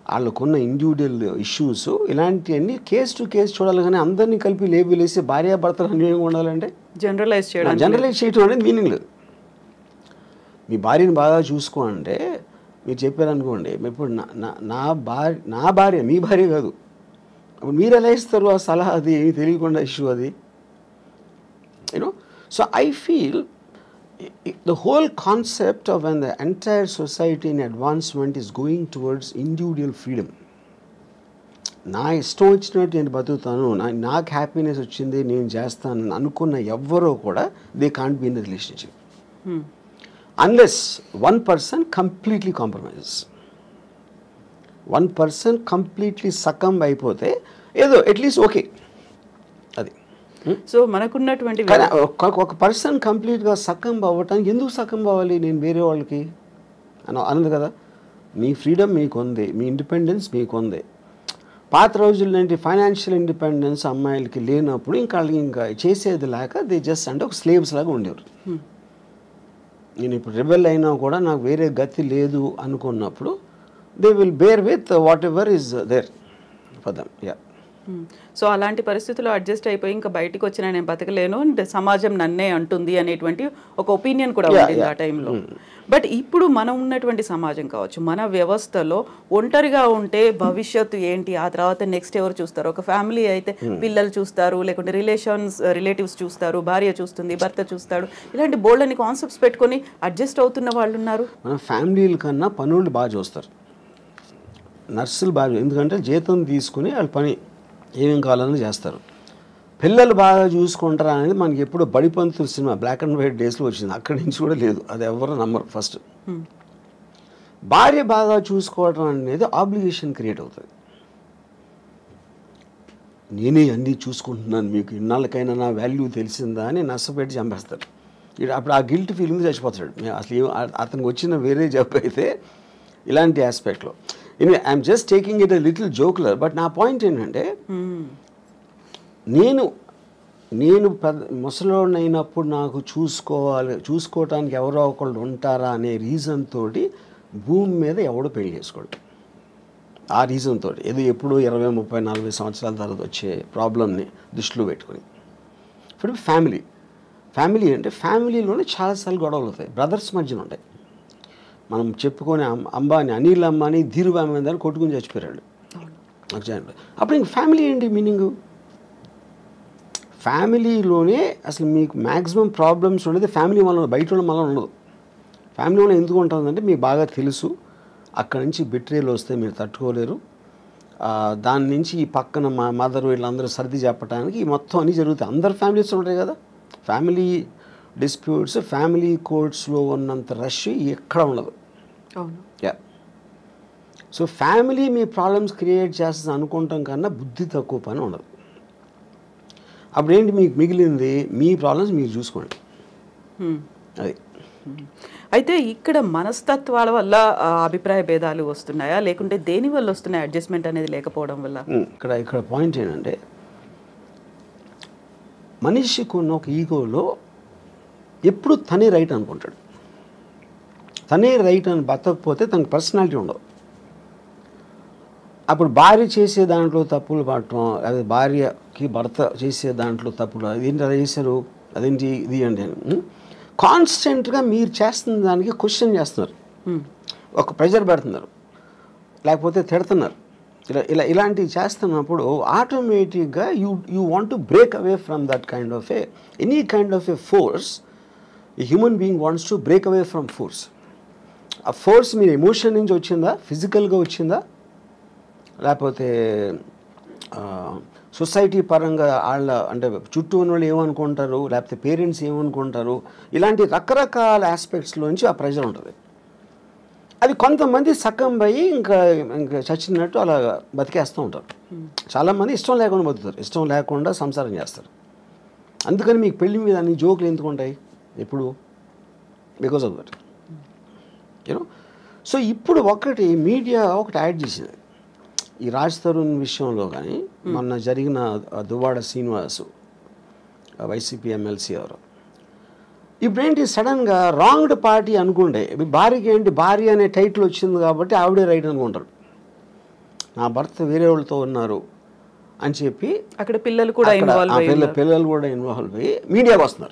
వాళ్ళకున్న ఇండివిజువల్ ఇష్యూస్ ఇలాంటివన్నీ కేసు టు కేసు చూడాలి, కానీ అందరినీ కలిపి లేబుల్ వేసి భార్యాభర్తలు అన్యోన్యంగా ఉండాలంటే జనరలైజ్ చేయడం అనేది మీనింగ్ లేదు. మీ భార్యని బాగా చూసుకో అంటే మీరు చెప్పారనుకోండి, ఇప్పుడు నా భార్య మీ భార్య కాదు, అప్పుడు మీరు ఎలా ఇస్తారు ఆ సలహా? అది ఏమి తెలియకుండా ఇష్యూ అది, you know. So I feel the whole concept of when the entire society in advancement is going towards individual freedom. నా ఇష్టం వచ్చినట్టు నేను బతుకుతాను, నాకు హ్యాపీనెస్ వచ్చింది నేను చేస్తాను అనుకున్న ఎవ్వరో కూడా they can't be in the relationship unless one person completely compromises. One person completely succumb అయిపోతే ఏదో అట్లీస్ట్ ఓకే అది. సో మనకున్నటువంటి ఒక పర్సన్ కంప్లీట్గా సకంబ్ అవ్వటానికి ఎందుకు సకంబ్ అవ్వాలి నేను వేరే వాళ్ళకి అన్నది కదా. మీ ఫ్రీడమ్ మీకు ఉంది, మీ ఇండిపెండెన్స్ మీకు ఉంది. పాత రోజుల్లో ఏంటి ఫైనాన్షియల్ ఇండిపెండెన్స్ అమ్మాయిలకి లేనప్పుడు ఇంకా చేసేది లేక దే జస్ట్ అంటే ఒక స్లేవ్స్ లాగా ఉండేవారు. నేను ఇప్పుడు రిబెల్ అయినా కూడా నాకు వేరే గతి లేదు అనుకున్నప్పుడు they will bear with whatever is there for them. Yeah. So అలాంటి పరిస్థితుల్లో అడ్జస్ట్ అయిపోయి ఇంకా బయటకు వచ్చిన నేను బతకలేను, సమాజం నన్నే అంటుంది అనేటువంటి ఒక ఒపీనియన్ కూడా ఉంది ఆ టైంలో. బట్ ఇప్పుడు మనం ఉన్నటువంటి సమాజం కావచ్చు, మన వ్యవస్థలో ఒంటరిగా ఉంటే భవిష్యత్తు ఏంటి, ఆ తర్వాత నెక్స్ట్ ఎవరు చూస్తారు? ఒక ఫ్యామిలీ అయితే పిల్లలు చూస్తారు, లేకుంటే రిలేటివ్స్ చూస్తారు, భార్య చూస్తుంది, భర్త చూస్తాడు, ఇలాంటి బోల్డని కాన్సెప్ట్స్ పెట్టుకొని అడ్జస్ట్ అవుతున్న వాళ్ళు ఉన్నారు. మన ఫ్యామిలీల కన్నా పనులు బాగా చూస్తారు, నర్సులు బాగా, ఎందుకంటే జీతం తీసుకుని వాళ్ళు పని ఏమేం కావాలని చేస్తారు. పిల్లలు బాగా చూసుకుంటారా అనేది మనకి ఎప్పుడు Badipanthulu cinema black and white డేస్లో వచ్చింది, అక్కడి నుంచి కూడా లేదు, అది ఎవరు నమ్మరు. ఫస్ట్ భార్య బాగా చూసుకోవడం అనేది ఆబ్లిగేషన్ క్రియేట్ అవుతుంది. నేనే అన్నీ చూసుకుంటున్నాను, మీకు ఇన్నాళ్ళకైనా నా వాల్యూ తెలిసిందా అని నష్టపెట్టి చంపేస్తాడు. అప్పుడు ఆ గిల్ట్ ఫీలింగ్ చచ్చిపోతాడు. అసలు అతనికి వచ్చిన వేరే జాబ్ అయితే ఇలాంటి ఆస్పెక్ట్లో. I'm just taking it a little jocular, but నా పాయింట్ ఏంటంటే నేను ముసలోడిని అయినప్పుడు నాకు చూసుకోవటానికి ఎవరో ఒకళ్ళు ఉంటారా అనే రీజన్ తోటి భూమి మీద ఎవడో పెళ్లి చేసుకోడు. ఆ రీజన్ తోటి ఏదో ఎప్పుడో 20, 30, 40 సంవత్సరాల తర్వాత వచ్చే ప్రాబ్లమ్ని దృష్టిలో పెట్టుకొని. ఇప్పుడు ఫ్యామిలీ అంటే ఫ్యామిలీలోనే చాలాసార్లు గొడవలు అవుతాయి, బ్రదర్స్ మధ్యన ఉంటాయి. మనం చెప్పుకొని అనిల్ అంబానీ ధీరుభాయ్ అంబానీ కొట్టుకుని చచ్చిపోయాడు. అప్పుడు ఇంక ఫ్యామిలీ ఏంటి మీనింగ్? ఫ్యామిలీలోనే అసలు మీకు మ్యాక్సిమం ప్రాబ్లమ్స్ ఉండేది ఫ్యామిలీ వల్ల, బయట ఉన్న వల్ల ఉండదు. ఫ్యామిలీ వల్ల ఎందుకు ఉంటుందంటే మీకు బాగా తెలుసు అక్కడి నుంచి బిట్రేలు వస్తే మీరు తట్టుకోలేరు, దాని నుంచి ఈ పక్కన మా మదర్ వీళ్ళందరూ సర్ది చెప్పడానికి మొత్తం అన్నీ జరుగుతాయి. అందరు ఫ్యామిలీస్ ఉంటాయి కదా. ఫ్యామిలీ డిస్ప్యూట్స్ ఫ్యామిలీ కోర్ట్స్లో ఉన్నంత రష్ ఎక్కడ ఉండదు. యా. సో ఫ్యామిలీ మీ ప్రాబ్లమ్స్ క్రియేట్ చేస్తుంది అనుకుంటాం కన్నా బుద్ధి తక్కువ పని ఉండదు. అప్పుడు ఏంటి మీకు మిగిలింది? మీ ప్రాబ్లమ్స్ మీరు చూసుకోండి. అది. అయితే ఇక్కడ మనస్తత్వాల వల్ల అభిప్రాయ భేదాలు వస్తున్నాయా, లేకుంటే దేని వల్ల వస్తున్నాయి? అడ్జస్ట్మెంట్ అనేది లేకపోవడం వల్ల? ఇక్కడ పాయింట్ ఏంటంటే మనిషికి ఉన్న ఒక ఈగోలో ఎప్పుడు తనే రైట్ అనుకుంటాడు. తనే రైట్ అని బతకపోతే తనకు పర్సనాలిటీ ఉండదు. అప్పుడు భార్య చేసే దాంట్లో తప్పులు పడటం, అదే భార్యకి భర్త చేసే దాంట్లో తప్పులు, అదేంటి అలా చేశారు, అదేంటి ఇది అంటే కాన్స్టెంట్గా మీరు చేస్తున్న దానికి క్వశ్చన్ చేస్తున్నారు, ఒక ప్రెజర్ పెడుతున్నారు, లేకపోతే తిడుతున్నారు. ఇలాంటివి చేస్తున్నప్పుడు ఆటోమేటిక్గా you want to break away from that kind of any kind of a force. A human being wants to break away from force. ఆ ఫోర్స్ మీరు ఎమోషన్ నుంచి వచ్చిందా, ఫిజికల్గా వచ్చిందా, లేకపోతే సొసైటీ పరంగా వాళ్ళ అంటే చుట్టూ ఉన్న వాళ్ళు ఏమనుకుంటారు, లేకపోతే పేరెంట్స్ ఏమనుకుంటారు, ఇలాంటి రకరకాల ఆస్పెక్ట్స్లోంచి ఆ ప్రెషర్ ఉంటుంది. అది కొంతమంది సకంబ్ అయ్యి ఇంకా చచ్చినట్టు అలా బతికేస్తూ ఉంటారు. చాలామంది ఇష్టం లేకుండా బతుకుతారు, ఇష్టం లేకుండా సంసారం చేస్తారు. అందుకని మీకు పెళ్లి మీద అన్ని జోకులు ఎందుకు ఉంటాయి ఎప్పుడు? Because of that, you know. So ఇప్పుడు మీడియా ఒకటి యాడ్ చేసింది ఈ రాజ్ తరుణ్ విషయంలో. కానీ మొన్న జరిగిన దువ్వాడ శ్రీనివాసు వైసీపీ ఎమ్మెల్సీ ఎవరు, ఇప్పుడేంటి సడన్గా రాంగ్డ్ పార్టీ అనుకుంటే భార్యకి ఏంటి భార్య అనే టైటిల్ వచ్చింది కాబట్టి ఆవిడే రైట్ అనుకుంటారు. నా భర్త వేరే వాళ్ళతో ఉన్నారు అని చెప్పి అక్కడ పిల్లలు కూడా పిల్లలు కూడా ఇన్వాల్వ్ అయ్యి మీడియాకి వస్తున్నారు.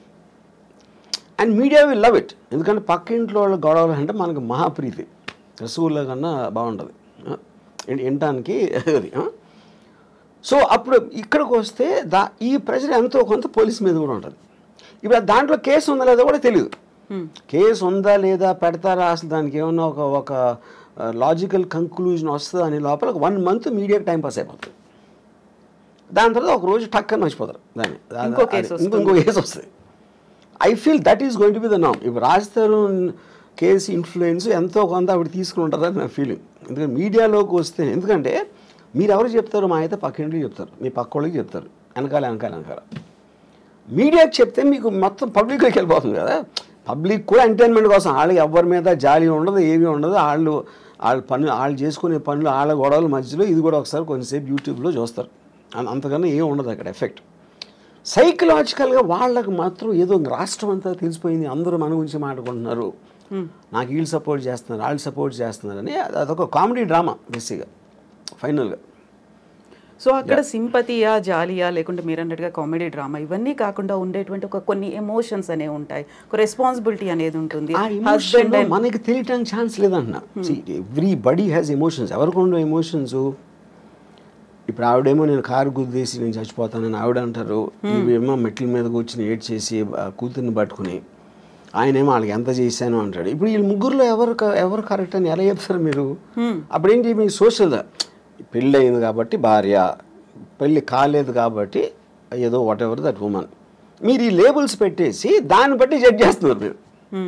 And media will love it. ఎందుకంటే పక్క ఇంట్లో వాళ్ళ గొడవలు అంటే మనకు మహాప్రీతి, రసగుల్లా కన్నా బాగుంటుంది వినటానికి అది. సో అప్పుడు ఇక్కడికి వస్తే ఈ ప్రెషర్ ఎంతో కొంత పోలీస్ మీద కూడా ఉంటుంది. ఇప్పుడు దాంట్లో కేసు ఉందా లేదా కూడా తెలియదు. కేసు ఉందా లేదా పెడతారా అసలు దానికి ఏమన్నా ఒక లాజికల్ కంక్లూజన్ వస్తుందా అని లోపల 1 month మీడియాకి టైం పాస్ అయిపోతుంది. దాని తర్వాత ఒక రోజు టక్కని మర్చిపోతారు దాన్ని, ఇంకో కేసు వస్తుంది. I feel that is going to be the నామ్. ఇప్పుడు రాజధాని కేసు ఇన్ఫ్లుయెన్స్ ఎంతో కొంత ఆవిడ తీసుకుని ఉంటారని నా ఫీలింగ్. ఎందుకంటే మీడియాలోకి వస్తే, ఎందుకంటే మీరు ఎవరు చెప్తారు, మా అయితే పక్కింటికి చెప్తారు, మీ పక్క వాళ్ళకి చెప్తారు, వెనకాల మీడియాకి చెప్తే మీకు మొత్తం పబ్లిక్లోకి వెళ్ళిపోతుంది కదా. పబ్లిక్ కూడా ఎంటర్టైన్మెంట్ కోసం, వాళ్ళకి ఎవరి మీద జాలి ఉండదు, ఏమీ ఉండదు. వాళ్ళు చేసుకునే పనులు, వాళ్ళ గొడవల మధ్యలో ఇది కూడా ఒకసారి కొంచెంసేపు యూట్యూబ్లో చూస్తారు, అంతకన్నా ఏం ఉండదు అక్కడ ఎఫెక్ట్. సైకలాజికల్గా వాళ్ళకి మాత్రం ఏదో రాష్ట్రం అంతా తెలిసిపోయింది, అందరూ మన గురించి మాట్లాడుకుంటున్నారు, నాకు వీళ్ళు సపోర్ట్ చేస్తున్నారు, వాళ్ళు సపోర్ట్ చేస్తున్నారని. అదొక కామెడీ డ్రామా బేసిక్గా ఫైనల్గా. సో అక్కడ సింపతియా, జాలియా, లేకుంటే మీరు అన్నట్టుగా కామెడీ డ్రామా, ఇవన్నీ కాకుండా ఉండేటువంటి కొన్ని ఎమోషన్స్ అనేవి ఉంటాయి, ఒక రెస్పాన్సిబిలిటీ అనేది ఉంటుంది. హస్బెండ్ మనకి తెలియటానికి ఛాన్స్ లేదంటున్నా. Everybody has emotions. ఎవరికి ఉండవు ఎమోషన్స్? ఇప్పుడు ఆవిడేమో నేను కారు గుద్దేసి నేను చచ్చిపోతానని ఆవిడ అంటారు, ఇవేమో మెట్ల మీద కూర్చుని ఏడ్ చేసి కూతుర్ని పట్టుకుని ఆయనేమో వాళ్ళకి ఎంత చేశాను అంటాడు. ఇప్పుడు వీళ్ళు ముగ్గురులో ఎవరు కరెక్ట్ అని ఎలా చెప్తారు మీరు? అప్పుడేంటి మీ సోషల్, పెళ్ళి అయింది కాబట్టి భార్య, పెళ్ళి కాలేదు కాబట్టి ఏదో వాట్ ఎవర్ దట్ ఉమెన్, మీరు ఈ లేబుల్స్ పెట్టేసి దాన్ని బట్టి జడ్జ్ చేస్తున్నారు మీరు.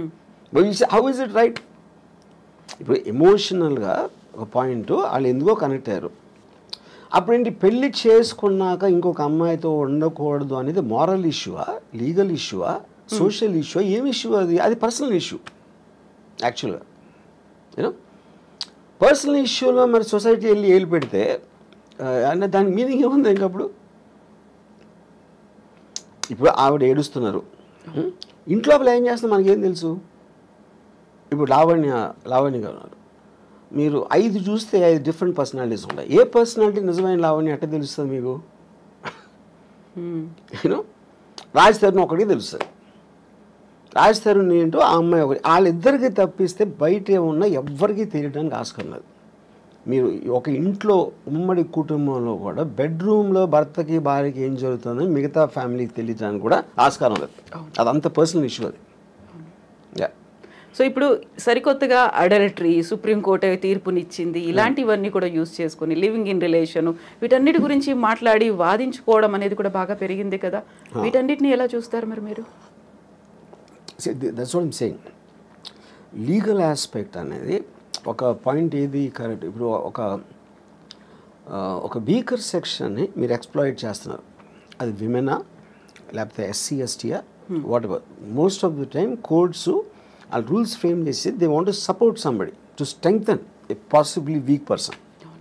How is it right? ఇప్పుడు ఎమోషనల్గా ఒక పాయింట్ వాళ్ళు ఎందుకో కనెక్ట్ అయ్యారు. అప్పుడేంటి పెళ్ళి చేసుకున్నాక ఇంకొక అమ్మాయితో ఉండకూడదు అనేది మారల్ ఇష్యూవా, లీగల్ ఇష్యూవా, సోషల్ ఇష్యూ, ఏం ఇష్యూ అది? అది పర్సనల్ ఇష్యూ యాక్చువల్గా. యూనో పర్సనల్ ఇష్యూలో మరి సొసైటీ వెళ్ళి ఏలు పెడితే అంటే దానికి మీనింగ్ ఏముంది ఇంకప్పుడు? ఇప్పుడు ఆవిడ ఏడుస్తున్నారు, ఇంట్లోపల ఏం చేస్తున్నా మనకేం తెలుసు? ఇప్పుడు లావణ్య గారు ఉన్నారు, మీరు 5 చూస్తే 5 డిఫరెంట్ పర్సనాలిటీస్ ఉంటాయి. ఏ పర్సనాలిటీ నిజమైన లావణ్య ఎట్ట తెలుస్తుంది మీకు? యూనో రాజతరుణ్ ఒకటికి తెలుస్తుంది, రాజతరుణ్ ఏంటో ఆ అమ్మాయి ఒకటి. వాళ్ళిద్దరికి తప్పిస్తే బయట ఏమన్నా ఎవ్వరికీ తెలియడానికి ఆస్కారం లేదు. మీరు ఒక ఇంట్లో ఉమ్మడి కుటుంబంలో కూడా బెడ్రూమ్లో భర్తకి భార్యకి ఏం జరుగుతుందని మిగతా ఫ్యామిలీకి తెలియడానికి కూడా ఆస్కారం లేదు. అదంత పర్సనల్ ఇష్యూ అది. సో ఇప్పుడు సరికొత్తగా అడల్టరీ సుప్రీంకోర్టు తీర్పునిచ్చింది, ఇలాంటివన్నీ కూడా యూజ్ చేసుకుని లివింగ్ ఇన్ రిలేషన్, వీటన్నిటి గురించి మాట్లాడి వాదించుకోవడం అనేది కూడా బాగా పెరిగింది కదా. వీటన్నిటిని ఎలా చూస్తారు మరి మీరు? That's what I'm saying. Legal aspect అనేది ఒక పాయింట్ ఏది కరెక్ట్. ఇప్పుడు ఒక వీకర్ సెక్షన్ని మీరు ఎక్స్ప్లాయిట్ చేస్తున్నారు, అది విమెనా లేకపోతే ఎస్సీ ఎస్టీయా whatever. Most of the time courts ఆ రూల్స్ ఫ్రేమ్ చేసి they want to support somebody to strengthen a possibly weak person.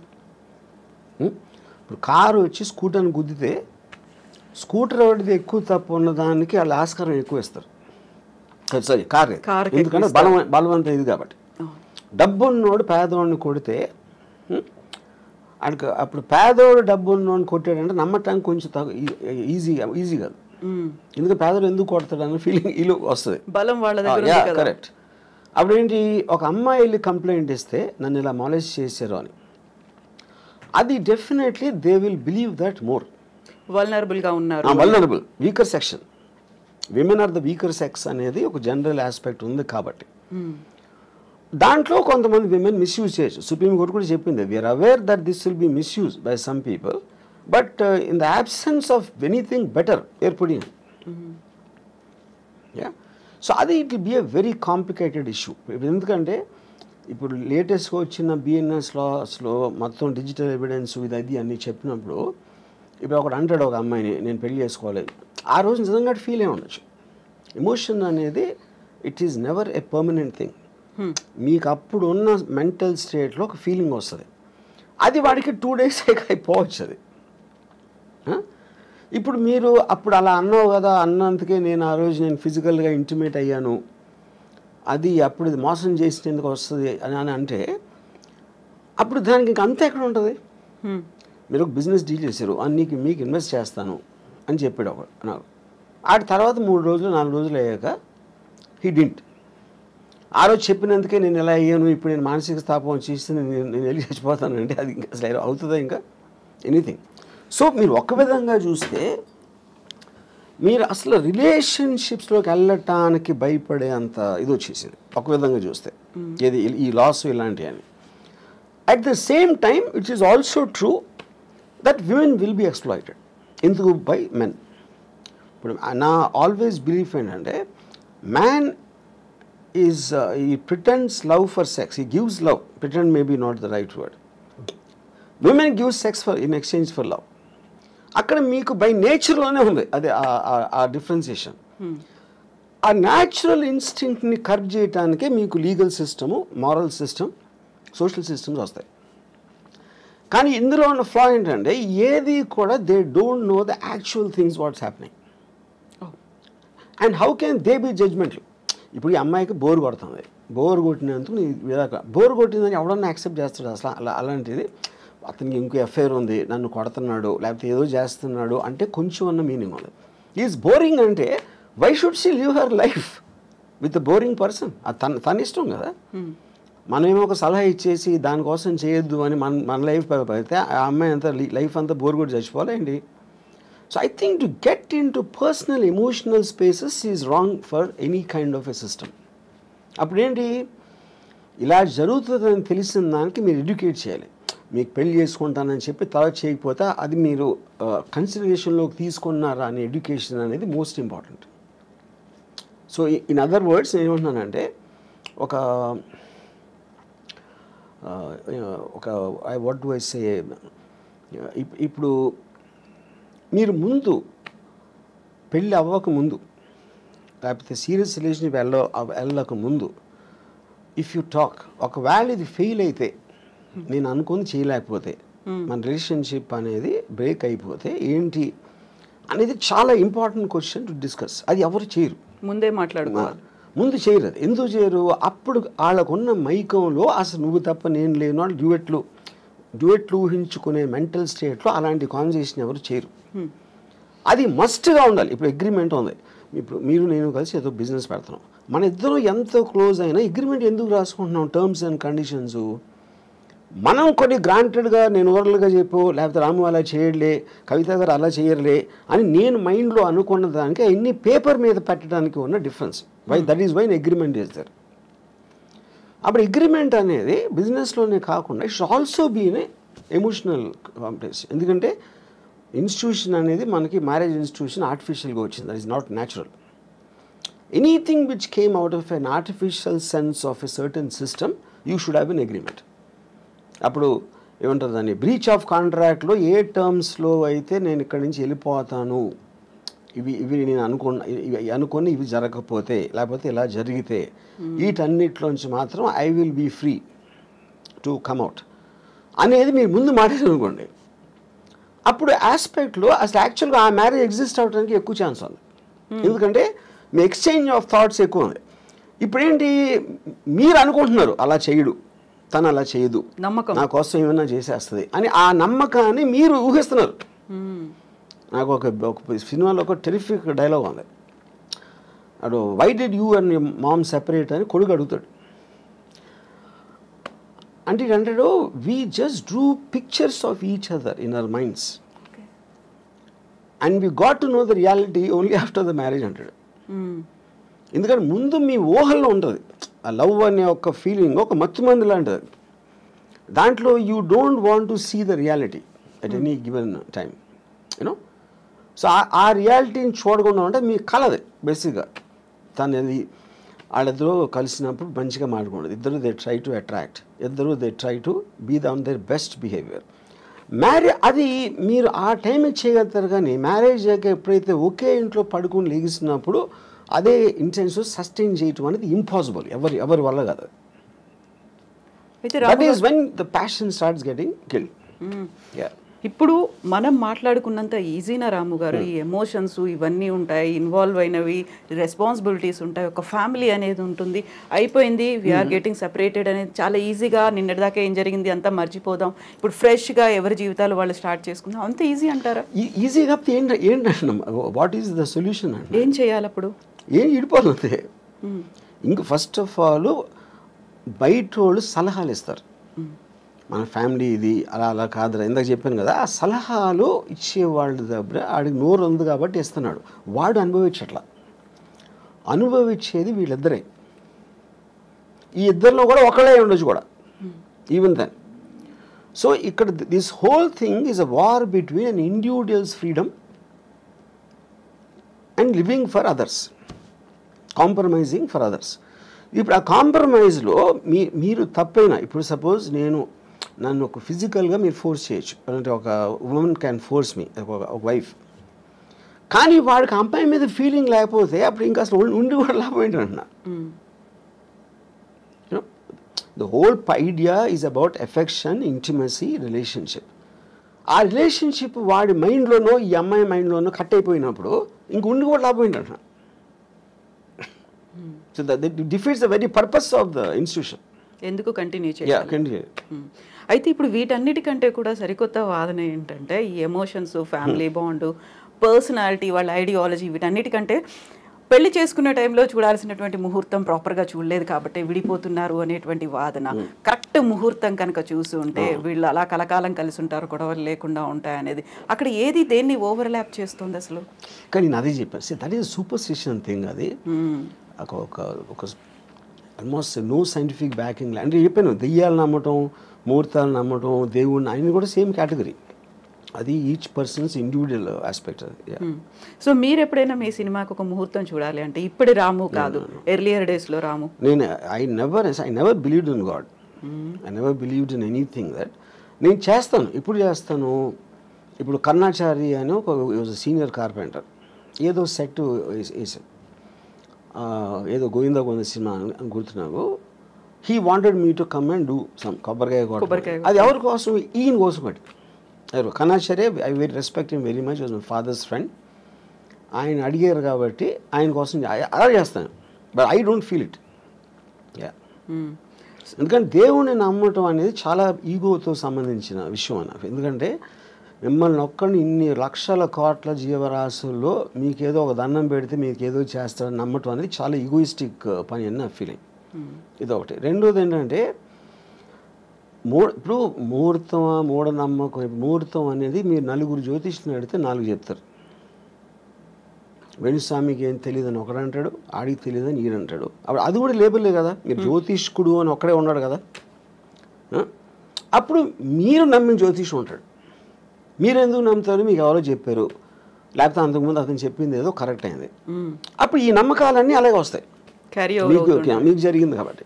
ఇప్పుడు కారు వచ్చి స్కూటర్ని గుద్దితే స్కూటర్ ఒకటిది ఎక్కువ తప్పు ఉన్నదానికి వాళ్ళు ఆస్కారం ఎక్కువ ఇస్తారు. సారీ కార్, ఎందుకంటే బలవంత ఇది కాబట్టి. డబ్బు ఉన్నోడు పేదవాడిని కొడితే ఆయనకు అప్పుడు పేదవాడు డబ్బు ఉన్నోడిని కొట్టాడంటే నమ్మటానికి కొంచెం ఈజీ కాదు. ఎందుకంటే పేదవాడు ఎందుకు కొడతాడు అన్న ఫీలింగ్ ఇల్లు వస్తుంది, బలం వాళ్ళ దగ్గర. కరెక్ట్. అప్పుడేంటి, ఒక అమ్మాయి వెళ్ళి కంప్లైంట్ ఇస్తే నన్ను ఇలా మాలేజ్ చేశారు అని, అది definitely they will believe that more. వల్నరబుల్గా ఉన్నారు, vulnerable weaker section, women are the weaker sex అనేది ఒక జనరల్ ఆస్పెక్ట్ ఉంది కాబట్టి దాంట్లో కొంతమంది విమెన్ మిస్యూజ్ చేయొచ్చు. సుప్రీంకోర్టు కూడా చెప్పింది, we are aware that this will be misuse by some people, but in the absence of anything better ఏర్పడింది. సో అది it will be a very complicated issue. ఎందుకంటే ఇప్పుడు లేటెస్ట్గా వచ్చిన బిఎన్ఎస్ లాస్లో మొత్తం డిజిటల్ ఎవిడెన్స్ ఇది అది అన్నీ చెప్పినప్పుడు, ఇప్పుడు ఒకడు అంటాడు ఒక అమ్మాయిని నేను పెళ్లి చేసుకోవాలి, ఆ రోజు నిజంగా ఫీల్ అయి ఉండొచ్చు. ఎమోషన్ అనేది it is never a permanent thing. మీకు అప్పుడు ఉన్న మెంటల్ స్టేట్లో ఒక ఫీలింగ్ వస్తుంది, అది వాడికి 2 days అయిపోవచ్చు అది. ఇప్పుడు మీరు అప్పుడు అలా అన్నావు కదా, అన్నందుకే నేను ఆ రోజు నేను ఫిజికల్గా ఇంటిమేట్ అయ్యాను, అది అప్పుడు మోసం చేసినందుకు వస్తుంది అని అంటే అప్పుడు దానికి ఇంక అంతా ఎక్కడ ఉంటుంది? మీరు ఒక బిజినెస్ డీల్ చేశారు, మీకు ఇన్వెస్ట్ చేస్తాను అని చెప్పాడు ఒకడు నాకు. ఆడి తర్వాత 3 రోజులు 4 రోజులు అయ్యాక హీ డింట్. ఆ రోజు చెప్పినందుకే నేను ఎలా అయ్యాను, ఇప్పుడు నేను మానసిక స్థాపం చేస్తే నేను వెళ్ళి చచ్చిపోతానంటే అది ఇంకా అసలు అవుతుందా ఇంకా ఎనీథింగ్? సో మీరు ఒక విధంగా చూస్తే మీరు అసలు రిలేషన్షిప్స్లోకి వెళ్ళటానికి భయపడే అంత ఇది వచ్చేసింది ఒక విధంగా చూస్తే, ఏది ఈ లాస్ ఇలాంటివి అని. At the same time it is also true that women will be exploited. ఎందుకు? By men. ఇప్పుడు నా ఆల్వేస్ బిలీఫ్ ఏంటంటే man is he pretends love for sex, he gives love, pretend may be not the right word. Women gives sex for in exchange for love. అక్కడ మీకు by నేచర్లోనే ఉంది అదే ఆ differentiation. ఆ natural ఇన్స్టింక్ట్ని curb చేయడానికే మీకు legal system, moral system, social systems వస్తాయి. కానీ ఇందులో ఉన్న ఫ్లా ఏంటంటే ఏది కూడా they don't know the actual things what's happening and how can they be జడ్జ్మెంట్లు. ఇప్పుడు ఈ అమ్మాయికి బోర్ కొడుతుంది, బోర్ కొట్టినందుకు బోర్ కొట్టిందని ఎవడన్నా యాక్సెప్ట్ చేస్తాడు అసలు? అలాంటిది అతనికి ఇంకో ఎఫ్ఐఆర్ ఉంది, నన్ను కొడుతున్నాడు లేకపోతే ఏదో చేస్తున్నాడు అంటే కొంచెం అన్న మీనింగ్ ఉంది. ఈజ్ బోరింగ్ అంటే why should she live her life with the boring person? అది తన ఇష్టం కదా. మనమేమో ఒక సలహా ఇచ్చేసి దానికోసం చేయొద్దు అని మన లైఫ్ అయితే ఆ అమ్మాయి అంతా లైఫ్ అంతా బోర్ కొట్టి చచ్చిపోవాలేంటి? So I think to get in to personal emotional spaces is wrong for any kind of a system. అప్పుడేంటి, ఇలా జరుగుతుందని తెలిసిన దానికి మీరు ఎడ్యుకేట్ చేయాలి. మీకు పెళ్లి చేసుకుంటానని చెప్పి తర్వాత చేయకపోతే అది మీరు కన్సిడరేషన్లోకి తీసుకున్నారా అనే ఎడ్యుకేషన్ అనేది most important. So in other words నేను ఏమంటున్నానంటే ఒక వాట్ డు ఐ సే, ఇప్పుడు మీరు ముందు పెళ్ళి అవ్వక ముందు లేకపోతే సీరియస్ రిలేషన్షిప్ వెళ్ళక ముందు ఇఫ్ యూ టాక్, ఒకవేళ ఇది ఫెయిల్ అయితే, నేను అనుకుని చేయలేకపోతే, మన రిలేషన్షిప్ అనేది బ్రేక్ అయిపోతే ఏంటి అనేది చాలా ఇంపార్టెంట్ క్వశ్చన్ టు డిస్కస్. అది ఎవరు చేయరు, ముందే మాట్లాడుకోవాలి. ముందు చేయరు. అది ఎందుకు చేయరు? అప్పుడు వాళ్ళకున్న మైకంలో అసలు నువ్వు తప్ప నేను లేను అని డ్యూయెట్లు ఊహించుకునే మెంటల్ స్టేట్లో అలాంటి కాన్వర్సేషన్ ఎవరు చేయరు. అది మస్ట్గా ఉండాలి. ఇప్పుడు అగ్రిమెంట్ ఉంది, ఇప్పుడు మీరు నేను కలిసి ఏదో బిజినెస్ పెడుతున్నాం, మన ఇద్దరం ఎంతో క్లోజ్ అయినా అగ్రిమెంట్ ఎందుకు రాసుకుంటున్నాం? టర్మ్స్ అండ్ కండిషన్స్ మనం కొన్ని గ్రాంటెడ్గా నేను ఓరల్గా చెప్పు, లేకపోతే రాము అలా చేయడలే, కవిత గారు అలా చేయర్లే అని నేను మైండ్లో అనుకున్న దానికి అన్ని పేపర్ మీద పెట్టడానికి ఉన్న difference. That is why agreement is there. అప్పుడు అగ్రిమెంట్ అనేది బిజినెస్లోనే కాకుండా it's also be in emotional complex. ఎందుకంటే ఇన్స్టిట్యూషన్ అనేది మనకి మ్యారేజ్ ఇన్స్టిట్యూషన్ ఆర్టిఫిషియల్గా వచ్చింది, that is not natural. Anything which came out of an artificial sense of a certain system you should have an agreement. అప్పుడు ఏమంటారు దాన్ని, బ్రీచ్ ఆఫ్ కాంట్రాక్ట్లో ఏ టర్మ్స్లో అయితే నేను ఇక్కడి నుంచి వెళ్ళిపోతాను, ఇవి నేను అనుకుని ఇవి జరగకపోతే లేకపోతే ఇలా జరిగితే వీటన్నిటిలోంచి మాత్రం I will be free to come out అనేది మీరు ముందు మాట్లాడారనుకోండి, అప్పుడు ఆస్పెక్ట్లో అసలు యాక్చువల్గా ఆ మ్యారేజ్ ఎగ్జిస్ట్ అవ్వడానికి ఎక్కువ ఛాన్స్ ఉంది. ఎందుకంటే మీ ఎక్స్చేంజ్ ఆఫ్ థాట్స్ ఎక్కువ ఉంది. ఇప్పుడేంటి, మీరు అనుకుంటున్నారు అలా చేయడు, తను అలా చేయదు, నా కోసం ఏమైనా చేసేస్తుంది అని ఆ నమ్మకాన్ని మీరు ఊహిస్తున్నారు. నాకు ఒక సినిమాలో ఒక టెరిఫిక్ డైలాగ్ ఉంది, అడు why did you and mom separate అని కొడుకు అడుగుతాడు. అంటే అంటాడు, we just drew pictures of each other in our minds and we got to know the reality only after the marriage అంటాడు. ఎందుకంటే ముందు మీ ఊహల్లో ఉంటుంది ఆ లవ్ అనే ఒక ఫీలింగ్, ఒక మత్తుమంది లాంటిది. దాంట్లో you don't want to see the reality at any given time, you know. So ఆ రియాలిటీని చూడకుండా ఉంటే మీ కలది బేసిక్గా. తనది వాళ్ళిద్దరూ కలిసినప్పుడు మంచిగా మాట్లాడుకోండి, ఇద్దరు దే ట్రై టు అట్రాక్ట్, ఇద్దరు they try to be on their best behaviour. అది మీరు ఆ టైం చేయగలుగుతారు. కానీ మ్యారేజ్ అయ్యాక ఎప్పుడైతే ఒకే ఇంట్లో పడుకుని లెగిసినప్పుడు అదే ఇంటెన్షన్ సస్టైన్ చేయటం అనేది ఇంపాసిబుల్, ఎవరి వల్ల కాదు. That is when the passion starts getting killed. ఇప్పుడు మనం మాట్లాడుకున్నంత ఈజీనా రాము గారు? ఈ ఎమోషన్స్ ఇవన్నీ ఉంటాయి, ఇన్వాల్వ్ అయినవి, రెస్పాన్సిబిలిటీస్ ఉంటాయి, ఒక ఫ్యామిలీ అనేది ఉంటుంది, అయిపోయింది వీఆర్ గెటింగ్ సెపరేటెడ్ అనేది చాలా ఈజీగా, నిన్నటిదాకా ఏం జరిగింది అంతా మర్చిపోదాం, ఇప్పుడు ఫ్రెష్గా ఎవరి జీవితాలు వాళ్ళు స్టార్ట్ చేసుకుందాం, అంత ఈజీ అంటారా? ఈజీ కాకపోతే ఏంటంటే వాట్ ఈస్ ద సొల్యూషన్ అంటే ఏం చేయాలి అప్పుడు? ఏం ఇడిపోతుంది. ఇంక ఫస్ట్ ఆఫ్ ఆల్ బయట వాళ్ళు సలహాలు ఇస్తారు, మన ఫ్యామిలీ ఇది అలా అలా కాదురా, ఇందాక చెప్పాను కదా, ఆ సలహాలు ఇచ్చేవాళ్ళ దగ్గర ఆడికి నోరు ఉంది కాబట్టి ఇస్తున్నాడు, వాడు అనుభవించట్లా. అనుభవించేది వీళ్ళిద్దరే, ఈ ఇద్దరిలో కూడా ఒకళ్ళే ఉండొచ్చు కూడా, ఈవెన్ దెన్. సో ఇక్కడ this whole thing is a war between an individuals freedom and living for others, compromising for others. ఇప్పుడు ఆ కాంప్రమైజ్లో మీరు తప్పైనా, ఇప్పుడు సపోజ్ నన్ను ఒక ఫిజికల్గా మీరు ఫోర్స్ చేయొచ్చు, అంటే ఒక ఉమెన్ క్యాన్ ఫోర్స్ మీ, ఒక వైఫ్, కానీ వాడికి అమ్మాయి మీద ఫీలింగ్ లేకపోతే అప్పుడు ఇంకా అసలు ఉండి కూడా లాభం ఏంటంటున్నా. The whole idea is about affection, intimacy, relationship. ఆ రిలేషన్షిప్ వాడి మైండ్లోనో ఈ అమ్మాయి మైండ్లోనో కట్ అయిపోయినప్పుడు ఇంక ఉండి కూడా లాభం ఏంటంటున్నా. So that defeats the very purpose of the institution. ఎందుకు కంటిన్యూ చేయాలి? అయితే ఇప్పుడు వీటన్నిటికంటే కూడా సరికొత్త వాదన ఏంటంటే, ఈ ఎమోషన్స్, ఫ్యామిలీ బాండ్, పర్సనాలిటీ, వాళ్ళ ఐడియాలజీ, వీటన్నిటికంటే పెళ్లి చేసుకునే టైంలో చూడాల్సినటువంటి ముహూర్తం ప్రాపర్గా చూడలేదు కాబట్టి విడిపోతున్నారు అనేటువంటి వాదన. కరెక్ట్ ముహూర్తం కనుక చూసి ఉంటే వీళ్ళు అలా కలకాలం కలిసి ఉంటారు, గొడవలు లేకుండా ఉంటాయి అనేది, అక్కడ ఏది దేన్ని ఓవర్లాప్ చేస్తుంది అసలు? కానీ నేను అదే చెప్పాను, దట్ ఈస్ సూపర్స్టిషన్ థింగ్. అది ఒక ఆల్మోస్ట్ నో సైంటిఫిక్ బ్యాకింగ్. అంటే చెప్పాను, దెయ్యాలు నమ్మటం, ముహూర్తాలు నమ్మటం, దేవుడిని, ఆయన కూడా సేమ్ కేటగిరీ. అది ఈచ్ పర్సన్స్ ఇండివిజువల్ ఆస్పెక్ట్. అది. సో మీరు ఎప్పుడైనా మీ సినిమాకి ఒక ముహూర్తం చూడాలి అంటే ఇప్పుడు రాము కాదు, ఎర్లియర్ డేస్లో రాము? నేను I never believed in God, I never believed in anything that. నేను చేస్తాను, ఇప్పుడు చేస్తాను. ఇప్పుడు కర్ణాచారి అని ఒక సీనియర్ కార్పెంటర్ ఏదో సెట్ వేసాం, ఏదో గోవిందా గోవింద సినిమా అని గుర్తున్నావు. He wanted me to come and do some కొబ్బరికాయ కొట్టడం. అది ఎవరి కోసం? ఈయన కోసం. బట్టి Karnacharya, I very respect him very much, was my fathers friend. ఆయన అడిగారు కాబట్టి ఆయన కోసం అలా చేస్తాను, but I don't feel it. ఎందుకంటే దేవుణ్ణి నమ్మటం అనేది చాలా ఈగోతో సంబంధించిన విషయం అన్న. ఎందుకంటే మిమ్మల్ని ఒక్కడిని ఇన్ని లక్షల కోట్ల జీవరాశుల్లో మీకేదో ఒక దండం పెడితే మీకేదో చేస్తారని నమ్మటం అనేది చాలా ఈగోయిస్టిక్ పని అని నా ఫీలింగ్. ఇదొకటి. రెండోది ఏంటంటే ఇప్పుడు ముహూర్తమా మూఢనమ్మకం. ముహూర్తం అనేది మీరు నలుగురు జ్యోతిష్ని అడిగితే 4 చెప్తారు. వేణుస్వామికి ఏం తెలియదని ఒకడంటాడు, ఆడికి తెలియదని ఈడంటాడు. అప్పుడు అది కూడా లేబుల్లే కదా, మీరు జ్యోతిష్కుడు అని ఒక్కడే ఉన్నాడు కదా. అప్పుడు మీరు నమ్మిన జ్యోతిషం ఉంటాడు. మీరు ఎందుకు నమ్ముతారు? మీకు ఎవరో చెప్పారు, లేకపోతే అంతకుముందు అతను చెప్పింది ఏదో కరెక్ట్ అయింది. అప్పుడు ఈ నమ్మకాలన్నీ అలాగే వస్తాయి, మీకు జరిగింది కాబట్టి.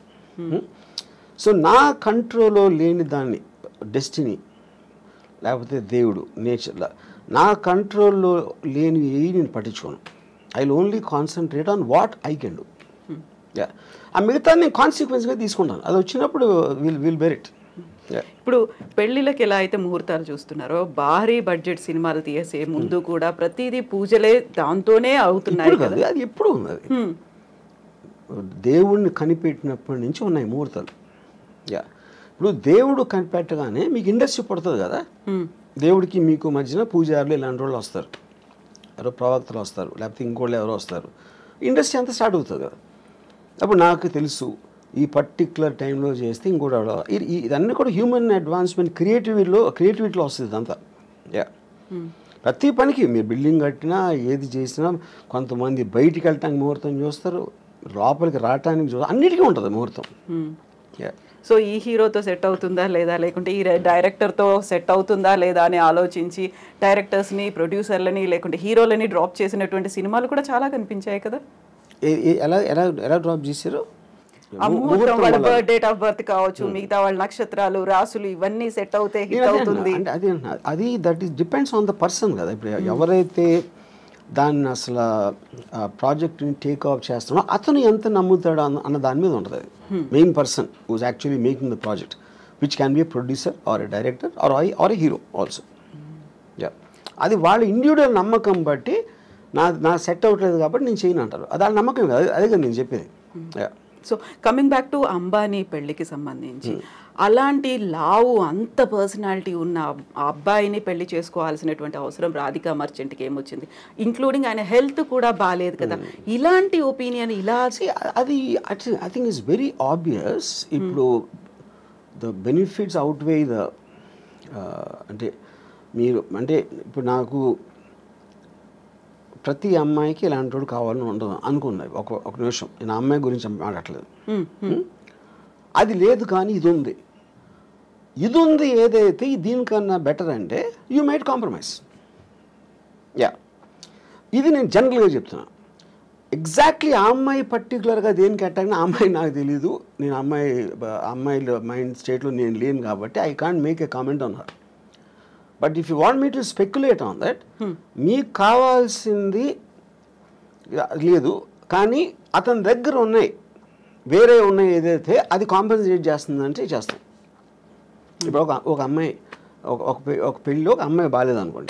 సో నా కంట్రోల్లో లేని దాన్ని, డెస్టినీ లేకపోతే దేవుడు, నేచర్, నా కంట్రోల్లో లేని ఏవి నేను పట్టించుకోను. I will only concentrate on what I can do. ఆ మిగతా నేను కాన్సిక్వెన్స్గా తీసుకుంటాను. అది వచ్చినప్పుడు విల్ బెర్ ఇట్. ఇప్పుడు పెళ్లిళ్ళకి ఎలా అయితే ముహూర్తాలు చూస్తున్నారో, భారీ బడ్జెట్ సినిమాలు తీసే ముందు కూడా ప్రతిదీ పూజలే దాంతోనే అవుతున్నాయి కదా. అది ఎప్పుడు ఉంది. దేవుణ్ణి కనిపెట్టినప్పటి నుంచి ఉన్నాయి ముహూర్తాలు. ఇప్పుడు దేవుడు కనిపెట్టగానే మీకు ఇండస్ట్రీ పడుతుంది కదా. దేవుడికి మీకు మధ్యన పూజారులు ఇలాంటి వాళ్ళు వస్తారు, ఎవరో ప్రవక్తలు వస్తారు, లేకపోతే ఇంకోళ్ళు ఎవరో వస్తారు, ఇండస్ట్రీ అంతా స్టార్ట్ అవుతుంది కదా. అప్పుడు నాకు తెలుసు ఈ పర్టిక్యులర్ టైంలో చేస్తే ఇంకోటి ఇదన్నీ కూడా హ్యూమన్ అడ్వాన్స్మెంట్, క్రియేటివిటీలో వస్తుంది ఇదంతా. ప్రతి పనికి మీరు బిల్డింగ్ కట్టినా ఏది చేసినా కొంతమంది బయటికి వెళ్ళటానికి ముహూర్తం చూస్తారు, లోపలికి రావటానికి చూస్తారు, అన్నిటికీ ఉంటుంది ముహూర్తం. సో ఈ హీరోతో సెట్ అవుతుందా లేదా, లేకుంటే ఈ డైరెక్టర్తో సెట్ అవుతుందా లేదా అని ఆలోచించి డైరెక్టర్స్ని, ప్రొడ్యూసర్లని, లేకుంటే హీరోలని డ్రాప్ చేసినటువంటి సినిమాలు కూడా చాలా కనిపించాయి కదా. ఎలా డ్రాప్ చేశారు? వాళ్ళ డేట్ ఆఫ్ బర్త్ కావచ్చు, మిగతా వాళ్ళ నక్షత్రాలు, రాసులు, ఇవన్నీ సెట్ అవుతే హిట్ అవుతుంది. అది that is depends on the person కదా. ఇప్పుడు ఎవరైతే దాన్ని అసలు ప్రాజెక్ట్ని టేక్ ఆఫ్ చేస్తున్నాడో అతను ఎంత నమ్ముతాడు అన్న దాని మీద ఉంటుంది. అది main person who's actually making the project, which can be a producer or a director or a hero also. అది వాళ్ళ ఇండివిజువల్ నమ్మకం బట్టి నా సెట్ అవ్వట్లేదు కాబట్టి నేను చేయను అంటారు. అది వాళ్ళ నమ్మకం కాదు, అదే కదా నేను చెప్పేది. So coming back to Ambani పెళ్లికి సంబంధించి, అలాంటి లావు అంత పర్సనాలిటీ ఉన్న ఆ అబ్బాయిని పెళ్లి చేసుకోవాల్సినటువంటి అవసరం రాధికా మర్చెంట్కి ఏమొచ్చింది? ఇంక్లూడింగ్ ఆయన హెల్త్ కూడా బాగాలేదు కదా, ఇలాంటి ఒపీనియన్ ఇలా అది I think it's very obvious. ఇప్పుడు ద బెనిఫిట్స్ అవుట్వే ద అంటే మీరు అంటే ఇప్పుడు నాకు ప్రతి అమ్మాయికి ఇలాంటి వాడు కావాలని ఉండదు అనుకున్నది. ఒక నిమిషం, నేను అమ్మాయి గురించి మాట్లాడలేదు. అది లేదు, కానీ ఇది ఉంది ఏదైతే దీనికన్నా బెటర్ అంటే యూ మైట్ కాంప్రమైజ్. ఇది నేను జనరల్గా చెప్తున్నా. ఎగ్జాక్ట్లీ ఆ అమ్మాయి పర్టికులర్గా దేనికి అటాక్ ఆ అమ్మాయి నాకు తెలీదు. నేను అమ్మాయిల మైండ్ స్టేట్లో నేను లేను కాబట్టి I can't make a comment on her. But if you want me to speculate on that, మీకు కావాల్సింది లేదు కానీ అతని దగ్గర వేరే ఉన్నాయి ఏదైతే అది కాంపెన్సేట్ చేస్తుందంటే చేస్తాం. ఇప్పుడు ఒక అమ్మాయి ఒక పెళ్ళిలో ఒక అమ్మాయి బాగాలేదు అనుకోండి,